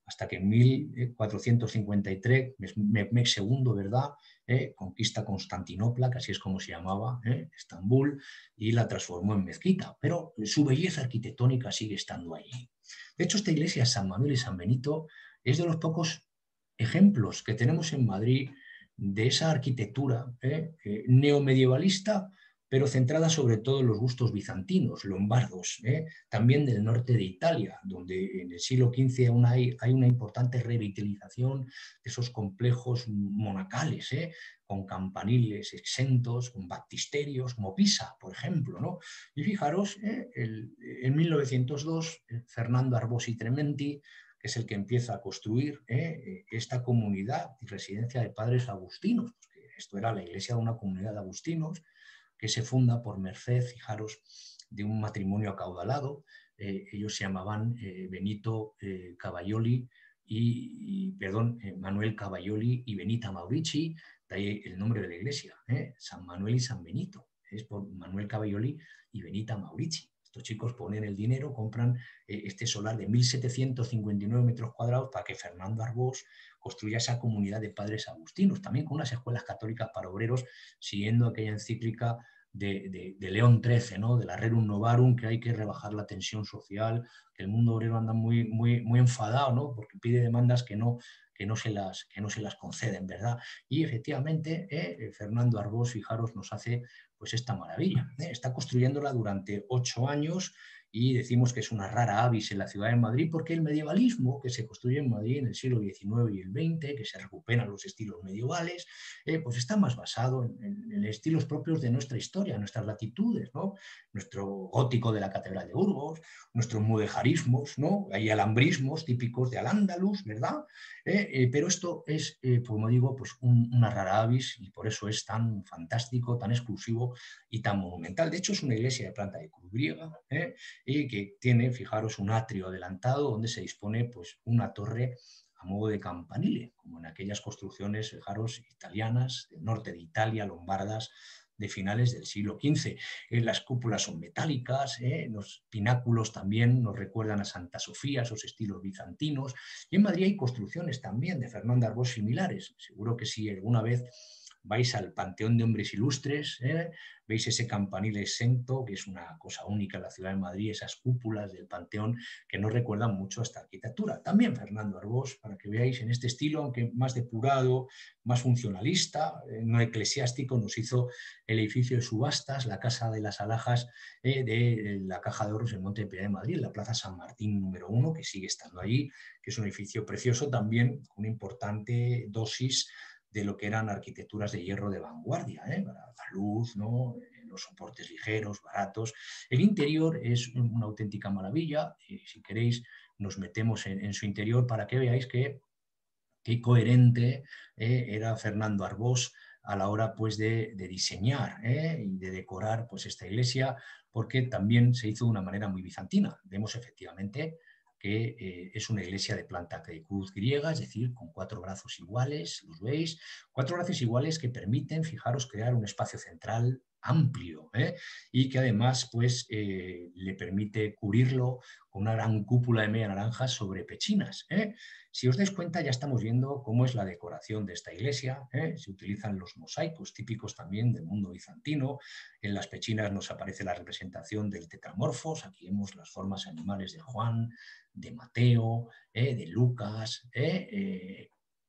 hasta que en mil cuatrocientos cincuenta y tres, Mehmed segundo, ¿verdad?, eh, conquista Constantinopla, que así es como se llamaba, eh, Estambul, y la transformó en mezquita, pero su belleza arquitectónica sigue estando allí. De hecho, esta iglesia San Manuel y San Benito es de los pocos ejemplos que tenemos en Madrid de esa arquitectura eh, eh, neomedievalista, pero centrada sobre todo en los gustos bizantinos, lombardos, ¿eh? También del norte de Italia, donde en el siglo quince aún hay, hay una importante revitalización de esos complejos monacales, ¿eh? Con campaniles exentos, con baptisterios, como Pisa, por ejemplo, ¿no? Y fijaros, ¿eh? el, en mil novecientos dos, Fernando Arbós y Trementi, que es el que empieza a construir ¿eh? esta comunidad y residencia de padres agustinos, porque esto era la iglesia de una comunidad de agustinos, que se funda por merced, fijaros, de un matrimonio acaudalado. Eh, ellos se llamaban eh, Benito eh, Cavaioli y, y perdón, eh, Manuel Cavaioli y Benita Maurici, de ahí el nombre de la iglesia, eh, San Manuel y San Benito, es por Manuel Cavaioli y Benita Maurici. Estos chicos ponen el dinero, compran eh, este solar de mil setecientos cincuenta y nueve metros cuadrados para que Fernando Arbós construya esa comunidad de padres agustinos, también con unas escuelas católicas para obreros, siguiendo aquella encíclica de, de, de León trece, ¿no? De la Rerum Novarum, que hay que rebajar la tensión social, que el mundo obrero anda muy, muy, muy enfadado, ¿no? Porque pide demandas que no, que no, se, las, que no se las conceden, ¿verdad? Y efectivamente, eh, Fernando Arbós, fijaros, nos hace pues esta maravilla. ¿eh? Está construyéndola durante ocho años, y decimos que es una rara avis en la ciudad de Madrid, porque el medievalismo que se construye en Madrid en el siglo diecinueve y el veinte, que se recuperan los estilos medievales, eh, pues está más basado en, en, en estilos propios de nuestra historia, nuestras latitudes, ¿no? Nuestro gótico de la Catedral de Burgos, nuestros mudejarismos, ¿no? Hay alambrismos típicos de Al-Ándalus, ¿verdad? Eh, eh, pero esto es, eh, como digo, pues un, una rara avis, y por eso es tan fantástico, tan exclusivo y tan monumental. De hecho, es una iglesia de planta de cruz griega, ¿eh? Y que tiene, fijaros, un atrio adelantado donde se dispone pues, una torre a modo de campanile, como en aquellas construcciones, fijaros, italianas, del norte de Italia, lombardas, de finales del siglo quince. Eh, las cúpulas son metálicas, eh, los pináculos también nos recuerdan a Santa Sofía, esos estilos bizantinos, y en Madrid hay construcciones también de Fernando Arbós similares. Seguro que si alguna vez vais al Panteón de Hombres Ilustres, ¿eh? Veis ese campanil exento, que es una cosa única en la ciudad de Madrid, esas cúpulas del Panteón que nos recuerdan mucho a esta arquitectura. También Fernando Arbós, para que veáis en este estilo, aunque más depurado, más funcionalista, eh, no eclesiástico, nos hizo el edificio de subastas, la Casa de las Alhajas eh, de la Caja de Ahorros en Monte de Piedad de Madrid, la Plaza San Martín número uno, que sigue estando allí, que es un edificio precioso también, con una importante dosis de lo que eran arquitecturas de hierro de vanguardia, ¿eh? Para la luz, ¿no? Los soportes ligeros, baratos. El interior es una auténtica maravilla, y si queréis nos metemos en, en su interior para que veáis que, qué coherente eh, era Fernando Arbós a la hora pues, de, de diseñar ¿eh? y de decorar pues, esta iglesia, porque también se hizo de una manera muy bizantina. Vemos efectivamente que eh, es una iglesia de planta de cruz griega, es decir, con cuatro brazos iguales, los veis, cuatro brazos iguales que permiten, fijaros, crear un espacio central amplio ¿eh? y que además pues, eh, le permite cubrirlo con una gran cúpula de media naranja sobre pechinas. ¿eh? Si os dais cuenta, ya estamos viendo cómo es la decoración de esta iglesia. ¿eh? Se utilizan los mosaicos típicos también del mundo bizantino. En las pechinas nos aparece la representación del tetramorfos. Aquí vemos las formas animales de Juan, de Mateo, ¿eh? de Lucas, ¿eh? Eh,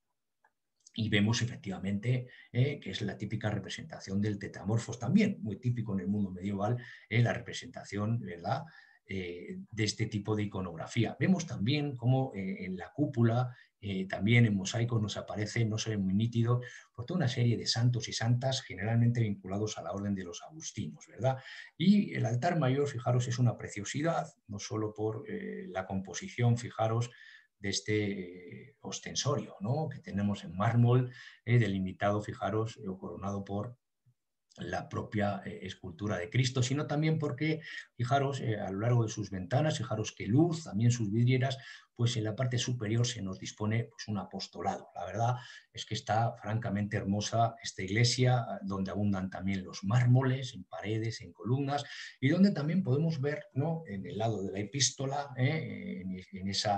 y vemos efectivamente eh, que es la típica representación del tetramorfos también, muy típico en el mundo medieval, eh, la representación, ¿verdad?, eh, de este tipo de iconografía. Vemos también cómo eh, en la cúpula, eh, también en mosaicos nos aparece, no se ve muy nítido, por toda una serie de santos y santas generalmente vinculados a la orden de los agustinos, ¿verdad? Y el altar mayor, fijaros, es una preciosidad, no solo por eh, la composición, fijaros, de este ostensorio, ¿no? Que tenemos en mármol, eh, delimitado, fijaros, eh, coronado por la propia eh, escultura de Cristo, sino también porque, fijaros, eh, a lo largo de sus ventanas, fijaros qué luz, también sus vidrieras, pues en la parte superior se nos dispone pues, un apostolado. La verdad es que está francamente hermosa esta iglesia, donde abundan también los mármoles, en paredes, en columnas, y donde también podemos ver, ¿no?, en el lado de la epístola, eh, en, en esa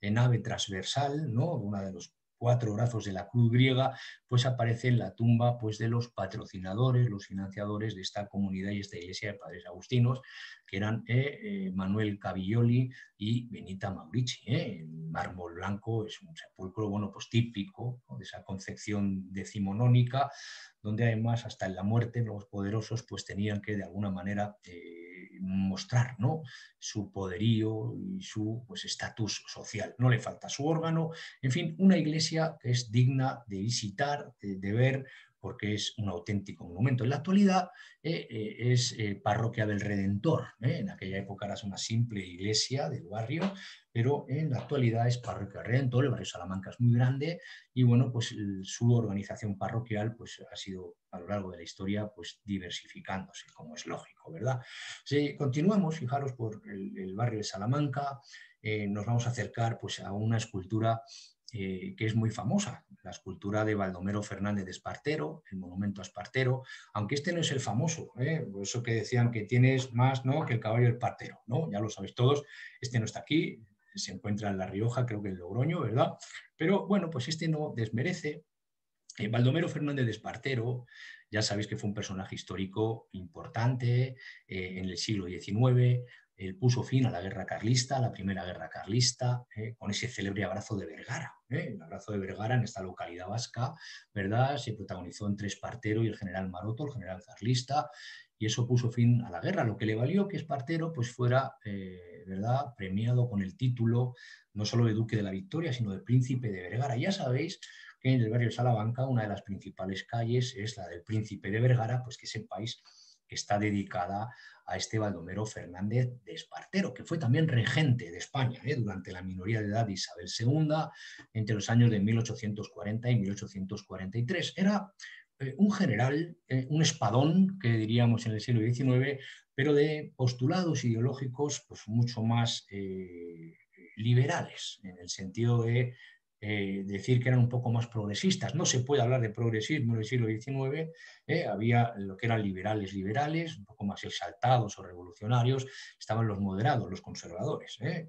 nave transversal, ¿no? Una de los cuatro brazos de la cruz griega, pues aparece en la tumba pues, de los patrocinadores, los financiadores de esta comunidad y esta iglesia de padres agustinos, que eran eh, eh, Manuel Cavilloli y Benita Maurici. ¿eh? El mármol blanco es un sepulcro bueno, pues, típico, ¿no? De esa concepción decimonónica, donde además hasta en la muerte los poderosos pues, tenían que de alguna manera eh, mostrar, ¿no? su poderío y su pues, estatus social. No le falta su órgano, en fin, una iglesia que es digna de visitar, de, de ver, porque es un auténtico monumento. En la actualidad eh, eh, es eh, Parroquia del Redentor. ¿eh? En aquella época era una simple iglesia del barrio, pero en la actualidad es Parroquia del Redentor. El barrio Salamanca es muy grande y bueno, pues el, su organización parroquial pues, ha sido a lo largo de la historia pues, diversificándose, como es lógico, ¿verdad? Si continuamos, fijaros, por el, el barrio de Salamanca, eh, nos vamos a acercar pues, a una escultura Eh, que es muy famosa, la escultura de Baldomero Fernández de Espartero, el monumento a Espartero, aunque este no es el famoso, ¿eh? Por eso que decían que tienes más, ¿no? que el caballo del Espartero, ¿no? Ya lo sabéis todos, este no está aquí, se encuentra en La Rioja, creo que en Logroño, ¿verdad? Pero bueno, pues este no desmerece. Eh, Baldomero Fernández de Espartero, ya sabéis que fue un personaje histórico importante eh, en el siglo diecinueve. Él puso fin a la guerra carlista, a la primera guerra carlista, eh, con ese célebre abrazo de Vergara. Eh, el abrazo de Vergara en esta localidad vasca, ¿verdad? Se protagonizó entre Espartero y el general Maroto, el general carlista, y eso puso fin a la guerra, lo que le valió que Espartero pues, fuera eh, ¿verdad? premiado con el título no solo de Duque de la Victoria, sino de Príncipe de Vergara. Ya sabéis que en el barrio de Salamanca una de las principales calles es la del Príncipe de Vergara, pues que sepáis que está dedicada a este Baldomero Fernández de Espartero, que fue también regente de España ¿eh? durante la minoría de edad de Isabel segunda, entre los años de mil ochocientos cuarenta y mil ochocientos cuarenta y tres. Era eh, un general, eh, un espadón, que diríamos en el siglo diecinueve, pero de postulados ideológicos pues, mucho más eh, liberales, en el sentido de Eh, decir que eran un poco más progresistas. No se puede hablar de progresismo en el siglo diecinueve, eh, había lo que eran liberales liberales, un poco más exaltados o revolucionarios, estaban los moderados, los conservadores. Eh.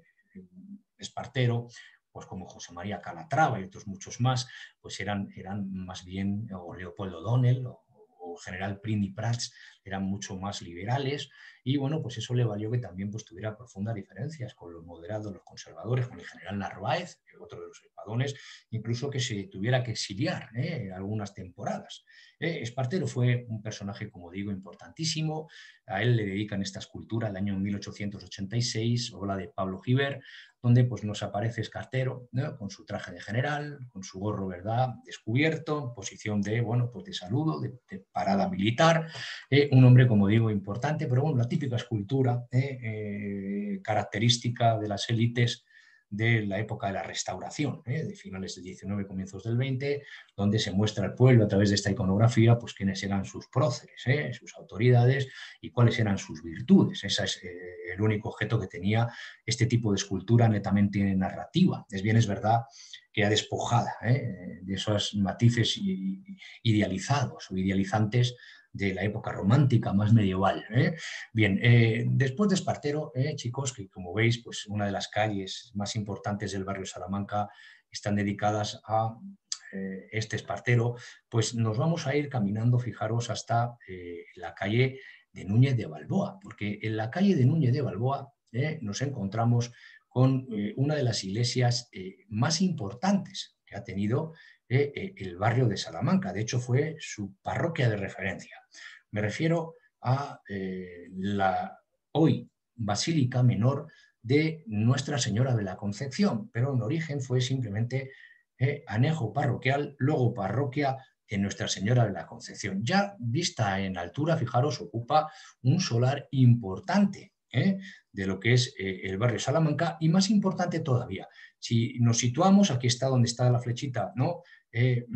Espartero, pues como José María Calatrava y otros muchos más, pues eran, eran más bien, o Leopoldo O'Donnell, o, o general Prim i Prats, eran mucho más liberales, y bueno, pues eso le valió que también pues, tuviera profundas diferencias con los moderados, los conservadores, con el general Narváez, otro de los espadones, incluso que se tuviera que exiliar ¿eh? algunas temporadas. Eh, Espartero fue un personaje, como digo, importantísimo. A él le dedican esta escultura el año mil ochocientos ochenta y seis, obra de Pablo Giver, donde pues, nos aparece Espartero, ¿no? con su traje de general, con su gorro, ¿verdad?, descubierto, en posición de, bueno, pues de saludo, de, de parada militar, eh, un hombre, como digo, importante, pero bueno, la típica escultura eh, eh, característica de las élites de la época de la Restauración, ¿eh? de finales del diecinueve, comienzos del veinte, donde se muestra al pueblo a través de esta iconografía pues quiénes eran sus próceres, ¿eh? sus autoridades y cuáles eran sus virtudes. Ese es eh, el único objeto que tenía este tipo de escultura netamente narrativa. Es bien, es verdad que ha despojada ¿eh? de esos matices idealizados o idealizantes de la época romántica, más medieval. ¿eh? Bien, eh, después de Espartero, eh, chicos, que como veis, pues una de las calles más importantes del barrio Salamanca están dedicadas a eh, este Espartero, pues nos vamos a ir caminando, fijaros, hasta eh, la calle de Núñez de Balboa, porque en la calle de Núñez de Balboa eh, nos encontramos con eh, una de las iglesias eh, más importantes que ha tenido eh, eh, el barrio de Salamanca. De hecho, fue su parroquia de referencia. Me refiero a eh, la hoy Basílica Menor de Nuestra Señora de la Concepción, pero en origen fue simplemente eh, anejo parroquial, luego parroquia de Nuestra Señora de la Concepción. Ya vista en altura, fijaros, ocupa un solar importante ¿eh? de lo que es eh, el barrio Salamanca, y más importante todavía, si nos situamos, aquí está donde está la flechita, ¿no? Eh,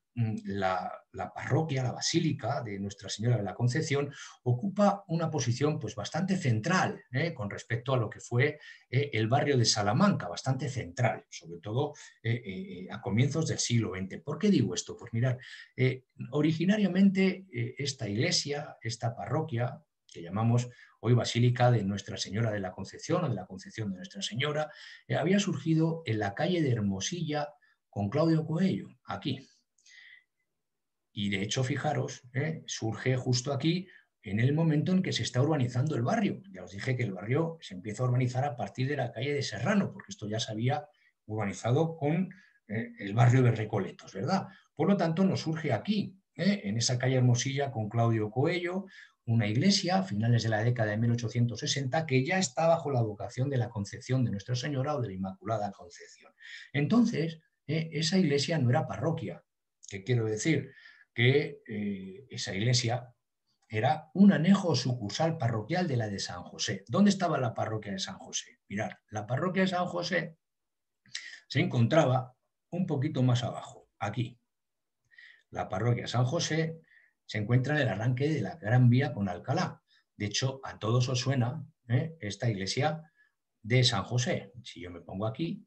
la, la parroquia, la basílica de Nuestra Señora de la Concepción, ocupa una posición pues, bastante central ¿eh? con respecto a lo que fue eh, el barrio de Salamanca, bastante central, sobre todo eh, eh, a comienzos del siglo veinte. ¿Por qué digo esto? Pues mirad, eh, originariamente eh, esta iglesia, esta parroquia, que llamamos hoy Basílica de Nuestra Señora de la Concepción o de la Concepción de Nuestra Señora, eh, había surgido en la calle de Hermosilla con Claudio Coello, aquí. Y de hecho, fijaros, eh, surge justo aquí en el momento en que se está urbanizando el barrio. Ya os dije que el barrio se empieza a urbanizar a partir de la calle de Serrano, porque esto ya se había urbanizado con eh, el barrio de Recoletos, ¿verdad? Por lo tanto, nos surge aquí, eh, en esa calle Hermosilla con Claudio Coello, una iglesia a finales de la década de mil ochocientos sesenta que ya está bajo la vocación de la Concepción de Nuestra Señora o de la Inmaculada Concepción. Entonces, eh, esa iglesia no era parroquia. ¿Qué quiero decir? Que eh, esa iglesia era un anejo sucursal parroquial de la de San José. ¿Dónde estaba la parroquia de San José? Mirad, la parroquia de San José se encontraba un poquito más abajo, aquí. La parroquia de San José se encuentra en el arranque de la Gran Vía con Alcalá. De hecho, a todos os suena ¿eh? esta iglesia de San José. Si yo me pongo aquí,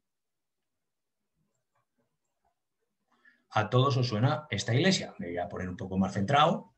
a todos os suena esta iglesia. Me voy a poner un poco más centrado.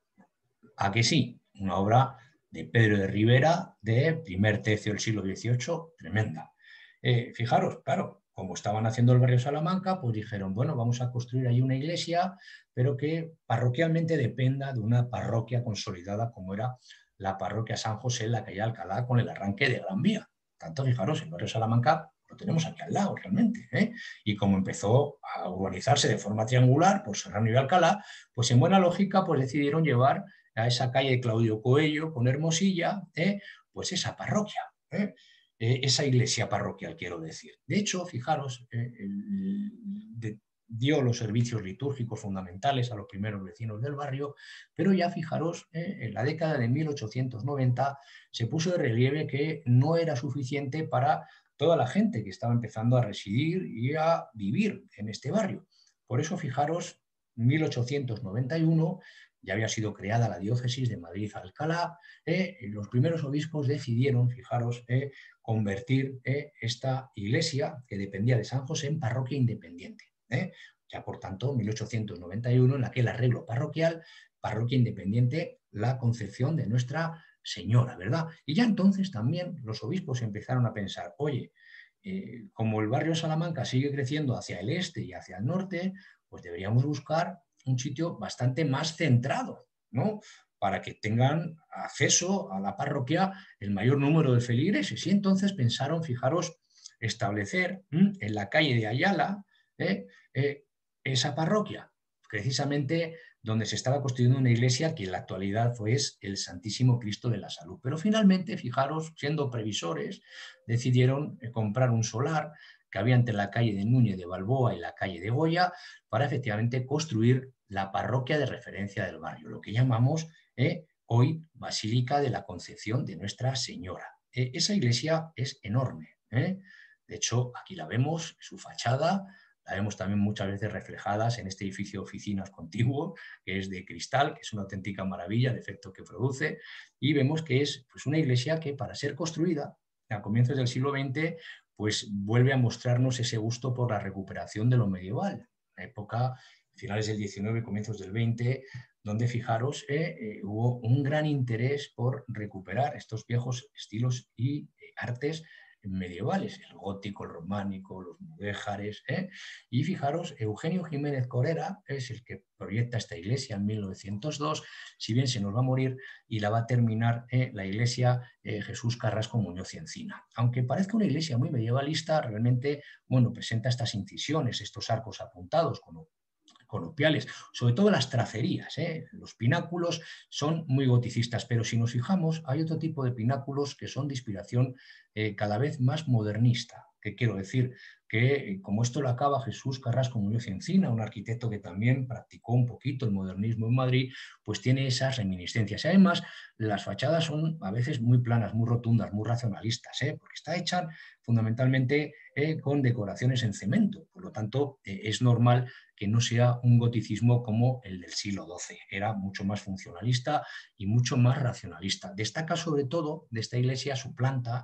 ¿A que sí? Una obra de Pedro de Rivera, de primer tercio del siglo dieciocho, tremenda. Eh, fijaros, claro, como estaban haciendo el barrio Salamanca, pues dijeron, bueno, vamos a construir ahí una iglesia, pero que parroquialmente dependa de una parroquia consolidada como era la parroquia San José en la calle Alcalá con el arranque de Gran Vía. Tanto, fijaros, el barrio Salamanca lo tenemos aquí al lado realmente, ¿eh? Y como empezó a urbanizarse de forma triangular por Serrano y Alcalá, pues en buena lógica pues decidieron llevar a esa calle de Claudio Coello con Hermosilla, ¿eh? pues esa parroquia, ¿eh? Eh, esa iglesia parroquial, quiero decir. De hecho, fijaros, eh, el, de, dio los servicios litúrgicos fundamentales a los primeros vecinos del barrio, pero ya fijaros, eh, en la década de mil ochocientos noventa se puso de relieve que no era suficiente para toda la gente que estaba empezando a residir y a vivir en este barrio. Por eso, fijaros, mil ochocientos noventa y uno ya había sido creada la diócesis de Madrid-Alcalá, eh, los primeros obispos decidieron, fijaros, eh, convertir eh, esta iglesia que dependía de San José en parroquia independiente. Eh. Ya por tanto, mil ochocientos noventa y uno, en aquel arreglo parroquial, parroquia independiente, la Concepción de Nuestra Señora, ¿verdad? Y ya entonces también los obispos empezaron a pensar, oye, eh, como el barrio Salamanca sigue creciendo hacia el este y hacia el norte, pues deberíamos buscar un sitio bastante más centrado, ¿no? Para que tengan acceso a la parroquia el mayor número de feligreses. Y entonces pensaron, fijaros, establecer ¿m? en la calle de Ayala ¿eh? Eh, esa parroquia, precisamente donde se estaba construyendo una iglesia que en la actualidad es el Santísimo Cristo de la Salud. Pero finalmente, fijaros, siendo previsores, decidieron comprar un solar que había entre la calle de Núñez de Balboa y la calle de Goya, para efectivamente construir la parroquia de referencia del barrio, lo que llamamos eh, hoy Basílica de la Concepción de Nuestra Señora. Eh, esa iglesia es enorme. ¿eh? De hecho, aquí la vemos, su fachada, la vemos también muchas veces reflejadas en este edificio de oficinas contiguo, que es de cristal, que es una auténtica maravilla el efecto que produce, y vemos que es pues, una iglesia que para ser construida a comienzos del siglo veinte, pues vuelve a mostrarnos ese gusto por la recuperación de lo medieval, la época finales del diecinueve, comienzos del veinte, donde fijaros, eh, eh, hubo un gran interés por recuperar estos viejos estilos y eh, artes medievales, el gótico, el románico, los mudéjares, ¿eh? Y fijaros, Eugenio Jiménez Corera es el que proyecta esta iglesia en mil novecientos dos, si bien se nos va a morir, y la va a terminar eh, la iglesia eh, Jesús Carrasco Muñoz y Encina. Aunque parezca una iglesia muy medievalista, realmente, bueno, presenta estas incisiones, estos arcos apuntados, como conopiales, sobre todo las tracerías, ¿eh? Los pináculos son muy goticistas, pero si nos fijamos hay otro tipo de pináculos que son de inspiración eh, cada vez más modernista. ¿Qué quiero decir? Que eh, como esto lo acaba Jesús Carrasco Muñoz y Encina, un arquitecto que también practicó un poquito el modernismo en Madrid, pues tiene esas reminiscencias. Y además las fachadas son a veces muy planas, muy rotundas, muy racionalistas, ¿eh? Porque está hecha fundamentalmente eh, con decoraciones en cemento, por lo tanto eh, es normal que no sea un goticismo como el del siglo doce, era mucho más funcionalista y mucho más racionalista. Destaca sobre todo de esta iglesia su planta,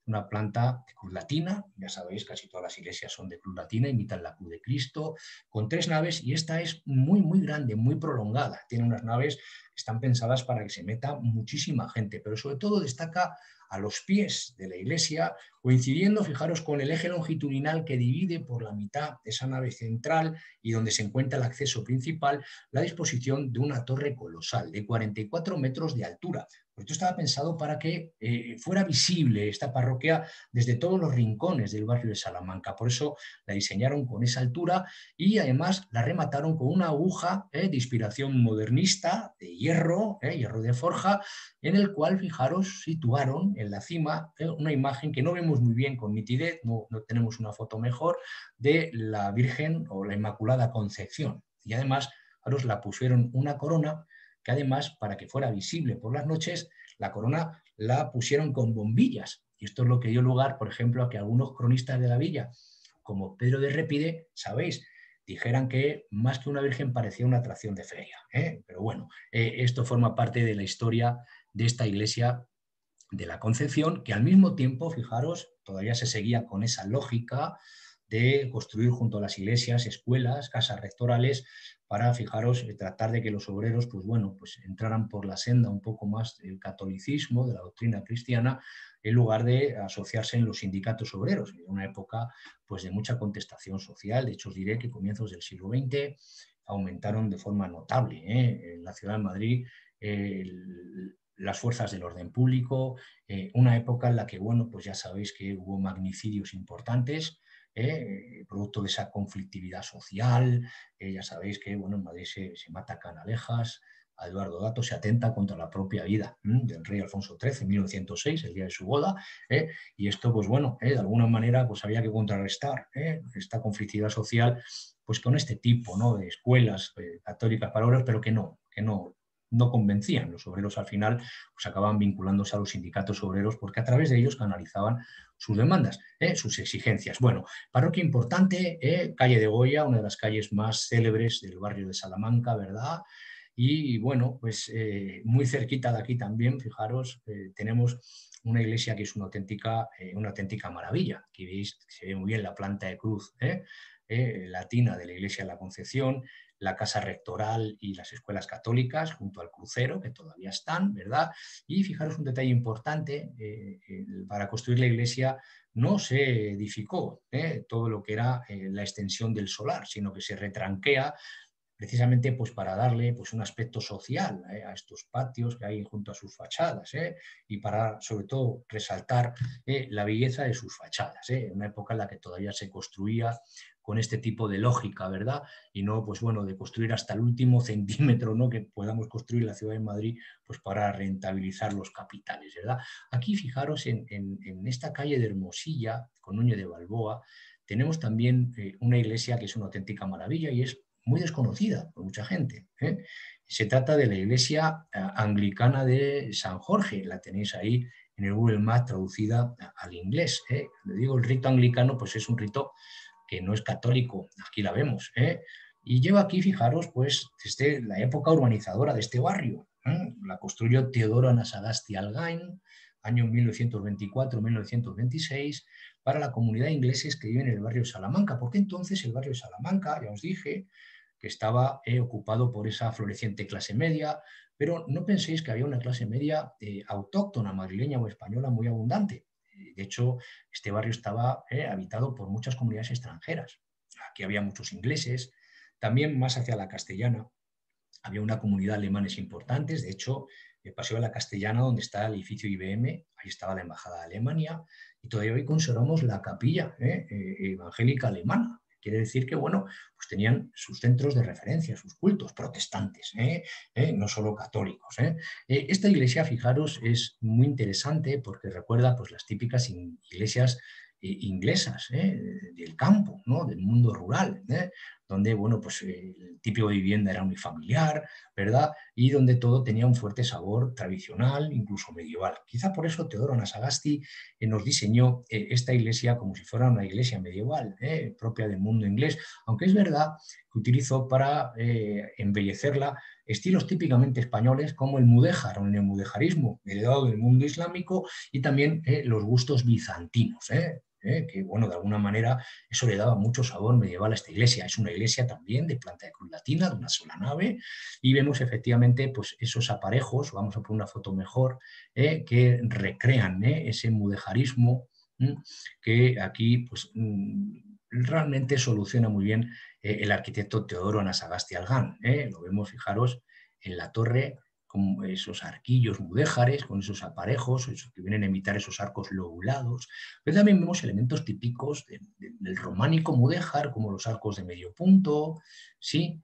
una planta de cruz latina, ya sabéis, casi todas las iglesias son de cruz latina, imitan la cruz de Cristo, con tres naves, y esta es muy, muy grande, muy prolongada. Tiene unas naves que están pensadas para que se meta muchísima gente, pero sobre todo destaca a los pies de la iglesia, coincidiendo, fijaros, con el eje longitudinal que divide por la mitad esa nave central y donde se encuentra el acceso principal, la disposición de una torre colosal de cuarenta y cuatro metros de altura. Esto estaba pensado para que eh, fuera visible esta parroquia desde todos los rincones del barrio de Salamanca. Por eso la diseñaron con esa altura y además la remataron con una aguja eh, de inspiración modernista, de hierro, eh, hierro de forja, en el cual, fijaros, situaron en la cima eh, una imagen que no vemos muy bien con nitidez, no, no tenemos una foto mejor, de la Virgen o la Inmaculada Concepción. Y además, fijaros, la pusieron una corona que además, para que fuera visible por las noches, la corona la pusieron con bombillas. Y esto es lo que dio lugar, por ejemplo, a que algunos cronistas de la villa, como Pedro de Répide, sabéis, dijeran que más que una virgen parecía una atracción de feria. ¿eh? Pero bueno, eh, esto forma parte de la historia de esta iglesia de la Concepción, que al mismo tiempo, fijaros, todavía se seguía con esa lógica de construir junto a las iglesias, escuelas, casas rectorales, para, fijaros, tratar de que los obreros, pues bueno, pues entraran por la senda un poco más del catolicismo, de la doctrina cristiana, en lugar de asociarse en los sindicatos obreros. En una época, pues, de mucha contestación social. De hecho, os diré que comienzos del siglo veinte aumentaron de forma notable, ¿eh? En la ciudad de Madrid, eh, el, las fuerzas del orden público, eh, una época en la que, bueno, pues ya sabéis que hubo magnicidios importantes, eh, producto de esa conflictividad social, eh, ya sabéis que, bueno, en Madrid se, se mata a Canalejas, a Eduardo Dato, se atenta contra la propia vida ¿eh? del rey Alfonso trece en mil novecientos seis, el día de su boda, ¿eh? y esto, pues bueno, ¿eh? de alguna manera pues había que contrarrestar ¿eh? esta conflictividad social pues con este tipo ¿no? de escuelas eh, católicas para obreros, pero que no, que no, no convencían. Los obreros al final pues acababan vinculándose a los sindicatos obreros porque a través de ellos canalizaban sus demandas, ¿eh? sus exigencias. Bueno, parroquia importante, ¿eh? calle de Goya, una de las calles más célebres del barrio de Salamanca, ¿verdad? Y bueno, pues eh, muy cerquita de aquí también, fijaros, eh, tenemos una iglesia que es una auténtica, eh, una auténtica maravilla. Aquí veis, se ve muy bien la planta de cruz ¿eh? Eh, latina de la iglesia de la Concepción, la casa rectoral y las escuelas católicas junto al crucero, que todavía están, ¿verdad? Y fijaros un detalle importante, eh, el, para construir la iglesia no se edificó ¿eh? todo lo que era eh, la extensión del solar, sino que se retranquea precisamente pues, para darle pues, un aspecto social ¿eh? a estos patios que hay junto a sus fachadas ¿eh? y para, sobre todo, resaltar ¿eh? la belleza de sus fachadas, ¿eh? en una época en la que todavía se construía con este tipo de lógica, ¿verdad? Y no, pues bueno, de construir hasta el último centímetro, ¿no? que podamos construir la ciudad de Madrid, pues para rentabilizar los capitales, ¿verdad? Aquí, fijaros, en, en, en esta calle de Hermosilla, con Núñez de Balboa, tenemos también eh, una iglesia que es una auténtica maravilla y es muy desconocida por mucha gente. ¿eh? Se trata de la iglesia eh, anglicana de San Jorge, la tenéis ahí en el Google Maps traducida al inglés. ¿eh? Le digo, el rito anglicano pues es un rito que no es católico, aquí la vemos, ¿eh? y lleva aquí, fijaros, pues desde la época urbanizadora de este barrio. ¿eh? La construyó Teodoro Anasagasti Algain, año mil novecientos veinticuatro a mil novecientos veintiséis, para la comunidad de ingleses que vive en el barrio de Salamanca, porque entonces el barrio de Salamanca, ya os dije, que estaba eh, ocupado por esa floreciente clase media, pero no penséis que había una clase media eh, autóctona, madrileña o española muy abundante. De hecho, este barrio estaba eh, habitado por muchas comunidades extranjeras. Aquí había muchos ingleses, también más hacia la castellana. Había una comunidad de alemanes importantes. De hecho, el Paseo de la Castellana, donde está el edificio I B M, ahí estaba la Embajada de Alemania, y todavía hoy conservamos la capilla eh, eh, evangélica alemana. Quiere decir que, bueno, pues tenían sus centros de referencia, sus cultos protestantes, ¿eh? ¿Eh? no solo católicos. ¿eh? Eh, esta iglesia, fijaros, es muy interesante porque recuerda pues, las típicas iglesias eh, inglesas ¿eh? del campo, ¿no? del mundo rural, ¿eh? donde, bueno, pues el tipo de vivienda era unifamiliar, ¿verdad? Y donde todo tenía un fuerte sabor tradicional, incluso medieval. Quizá por eso Teodoro Anasagasti eh, nos diseñó eh, esta iglesia como si fuera una iglesia medieval, eh, propia del mundo inglés, aunque es verdad que utilizó para eh, embellecerla estilos típicamente españoles como el mudéjar o el neomudéjarismo, heredado del mundo islámico, y también eh, los gustos bizantinos, ¿eh? ¿Eh? que bueno, de alguna manera eso le daba mucho sabor medieval a esta iglesia. Es una iglesia también de planta de cruz latina, de una sola nave, y vemos efectivamente pues, esos aparejos, vamos a poner una foto mejor, ¿eh? que recrean ¿eh? ese mudéjarismo ¿eh? que aquí pues, realmente soluciona muy bien eh, el arquitecto Teodoro Anasagasti Algán. ¿eh? Lo vemos, fijaros, en la torre, con esos arquillos mudéjares, con esos aparejos, esos que vienen a imitar esos arcos lobulados. Pero también vemos elementos típicos de, de, del románico mudéjar, como los arcos de medio punto, ¿sí?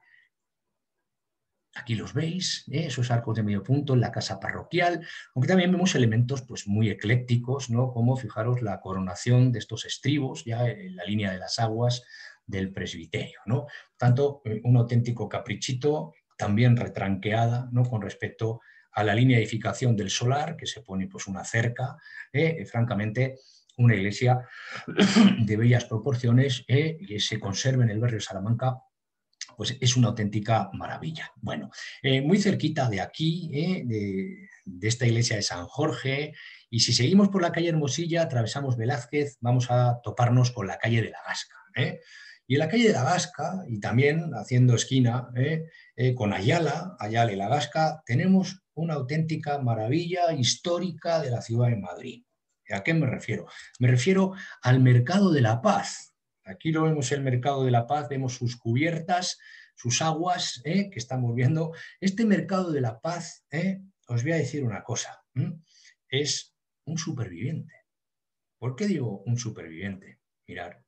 Aquí los veis, ¿eh? Esos arcos de medio punto en la casa parroquial, aunque también vemos elementos pues, muy eclécticos, ¿no? Como, fijaros, la coronación de estos estribos, ya en la línea de las aguas del presbiterio, ¿no? Por tanto, un auténtico caprichito, también retranqueada, ¿no? Con respecto a la línea de edificación del solar, que se pone pues, una cerca, ¿eh? Francamente, una iglesia de bellas proporciones ¿eh? que se conserva en el barrio de Salamanca, pues es una auténtica maravilla. Bueno, eh, muy cerquita de aquí, eh, de, de esta iglesia de San Jorge, y si seguimos por la calle Hermosilla, atravesamos Velázquez, vamos a toparnos con la calle de la Gasca. ¿eh? Y en la calle de la Gasca, y también haciendo esquina ¿eh? Eh, con Ayala, Ayala y la Gasca, tenemos una auténtica maravilla histórica de la ciudad de Madrid. ¿A qué me refiero? Me refiero al Mercado de la Paz. Aquí lo vemos, el Mercado de la Paz, vemos sus cubiertas, sus aguas ¿eh? que estamos viendo. Este Mercado de la Paz, ¿eh? os voy a decir una cosa, ¿eh? es un superviviente. ¿Por qué digo un superviviente? Mirad,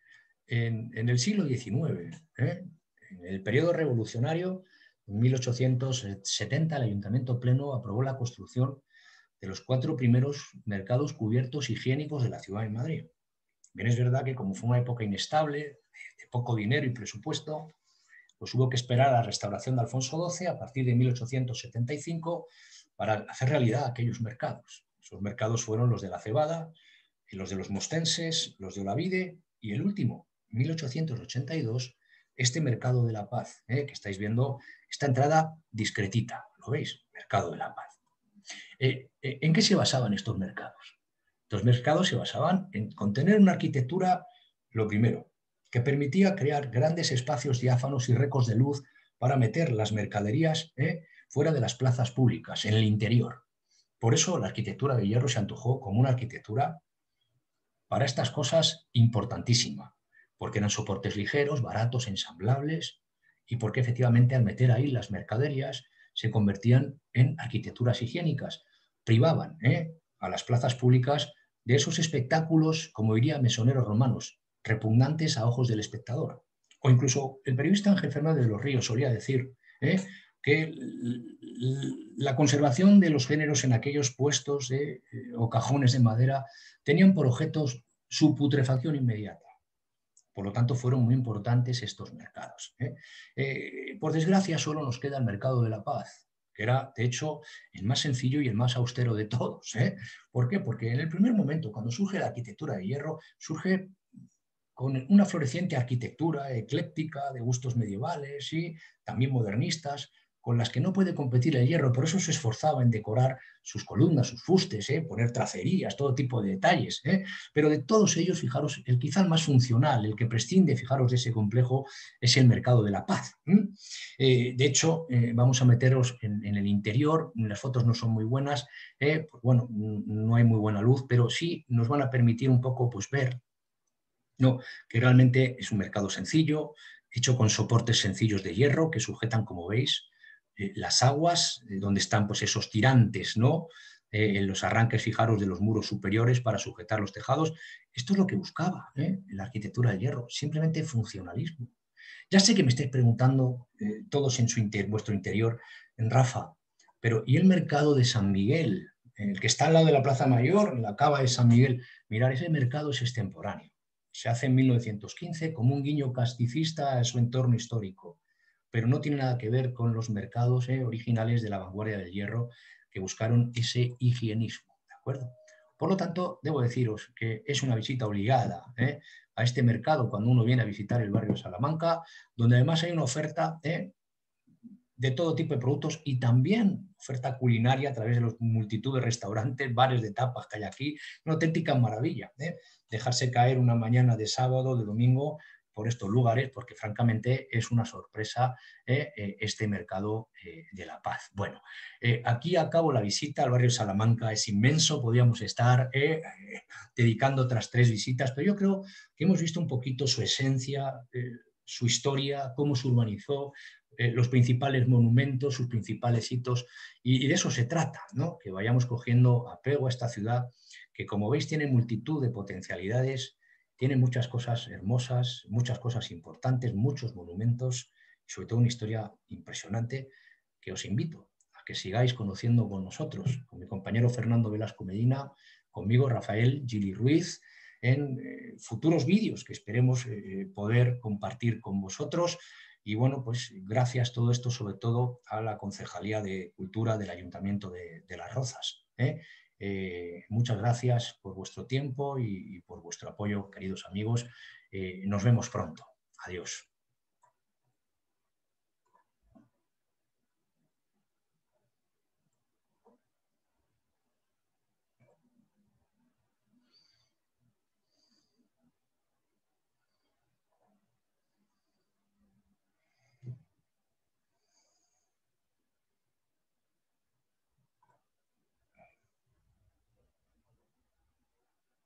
en, en el siglo diecinueve, ¿eh? en el periodo revolucionario, en mil ochocientos setenta, el Ayuntamiento Pleno aprobó la construcción de los cuatro primeros mercados cubiertos higiénicos de la ciudad de Madrid. Bien, es verdad que como fue una época inestable, de poco dinero y presupuesto, pues hubo que esperar a la restauración de Alfonso doce a partir de mil ochocientos setenta y cinco para hacer realidad aquellos mercados. Esos mercados fueron los de la Cebada, los de los mostenses, los de Olavide y el último, mil ochocientos ochenta y dos, este Mercado de la Paz, ¿eh? que estáis viendo esta entrada discretita, ¿lo veis? Mercado de la Paz. Eh, eh, ¿En qué se basaban estos mercados? Los mercados se basaban en contener una arquitectura, lo primero, que permitía crear grandes espacios diáfanos y recos de luz para meter las mercaderías ¿eh? fuera de las plazas públicas, en el interior. Por eso la arquitectura de hierro se antojó como una arquitectura para estas cosas importantísima, porque eran soportes ligeros, baratos, ensamblables, y porque efectivamente al meter ahí las mercaderías se convertían en arquitecturas higiénicas, privaban ¿eh? a las plazas públicas de esos espectáculos, como diría mesoneros romanos, repugnantes a ojos del espectador. O incluso el periodista Ángel Fernández de los Ríos solía decir ¿eh? que la conservación de los géneros en aquellos puestos ¿eh? o cajones de madera tenían por objetos su putrefacción inmediata. Por lo tanto, fueron muy importantes estos mercados. ¿eh? Eh, por desgracia, solo nos queda el Mercado de la Paz, que era, de hecho, el más sencillo y el más austero de todos. ¿eh? ¿Por qué? Porque en el primer momento, cuando surge la arquitectura de hierro, surge con una floreciente arquitectura ecléctica de gustos medievales y también modernistas, con las que no puede competir el hierro, por eso se esforzaba en decorar sus columnas, sus fustes, ¿eh? poner tracerías, todo tipo de detalles. ¿eh? Pero de todos ellos, fijaros, el quizá el más funcional, el que prescinde, fijaros, de ese complejo, es el Mercado de la Paz. Eh, de hecho, eh, vamos a meteros en, en el interior, las fotos no son muy buenas, eh, pues bueno, no hay muy buena luz, pero sí nos van a permitir un poco pues, ver no, que realmente es un mercado sencillo, hecho con soportes sencillos de hierro que sujetan, como veis, eh, las aguas, eh, donde están pues, esos tirantes, ¿no? Eh, en los arranques, fijaros, de los muros superiores para sujetar los tejados. Esto es lo que buscaba ¿eh? la arquitectura de hierro, simplemente funcionalismo. Ya sé que me estáis preguntando, eh, todos en su inter vuestro interior, en Rafa, pero ¿y el mercado de San Miguel? El que está al lado de la Plaza Mayor, en la cava de San Miguel. Mirad, ese mercado es extemporáneo. Se hace en mil novecientos quince como un guiño casticista a su entorno histórico. pero no tiene nada que ver con los mercados eh, originales de la vanguardia del hierro que buscaron ese higienismo, ¿de acuerdo? Por lo tanto, debo deciros que es una visita obligada ¿eh? a este mercado cuando uno viene a visitar el barrio de Salamanca, donde además hay una oferta ¿eh? de todo tipo de productos y también oferta culinaria a través de los multitud de restaurantes, bares de tapas que hay aquí, una auténtica maravilla. ¿eh? Dejarse caer una mañana de sábado, de domingo, por estos lugares, porque francamente es una sorpresa eh, eh, este mercado eh, de La Paz. Bueno, eh, aquí acabo la visita al barrio de Salamanca, es inmenso, podríamos estar eh, eh, dedicando otras tres visitas, pero yo creo que hemos visto un poquito su esencia, eh, su historia, cómo se urbanizó, eh, los principales monumentos, sus principales hitos, y, y de eso se trata, ¿no? Que vayamos cogiendo apego a esta ciudad, que como veis tiene multitud de potencialidades, tiene muchas cosas hermosas, muchas cosas importantes, muchos monumentos y sobre todo una historia impresionante que os invito a que sigáis conociendo con nosotros, con mi compañero Fernando Velasco Medina, conmigo Rafael Gili Ruiz, en eh, futuros vídeos que esperemos eh, poder compartir con vosotros. Y bueno, pues gracias todo esto sobre todo a la Concejalía de Cultura del Ayuntamiento de, de Las Rozas. ¿eh? Eh, muchas gracias por vuestro tiempo y, y por vuestro apoyo, queridos amigos. Eh, nos vemos pronto. Adiós.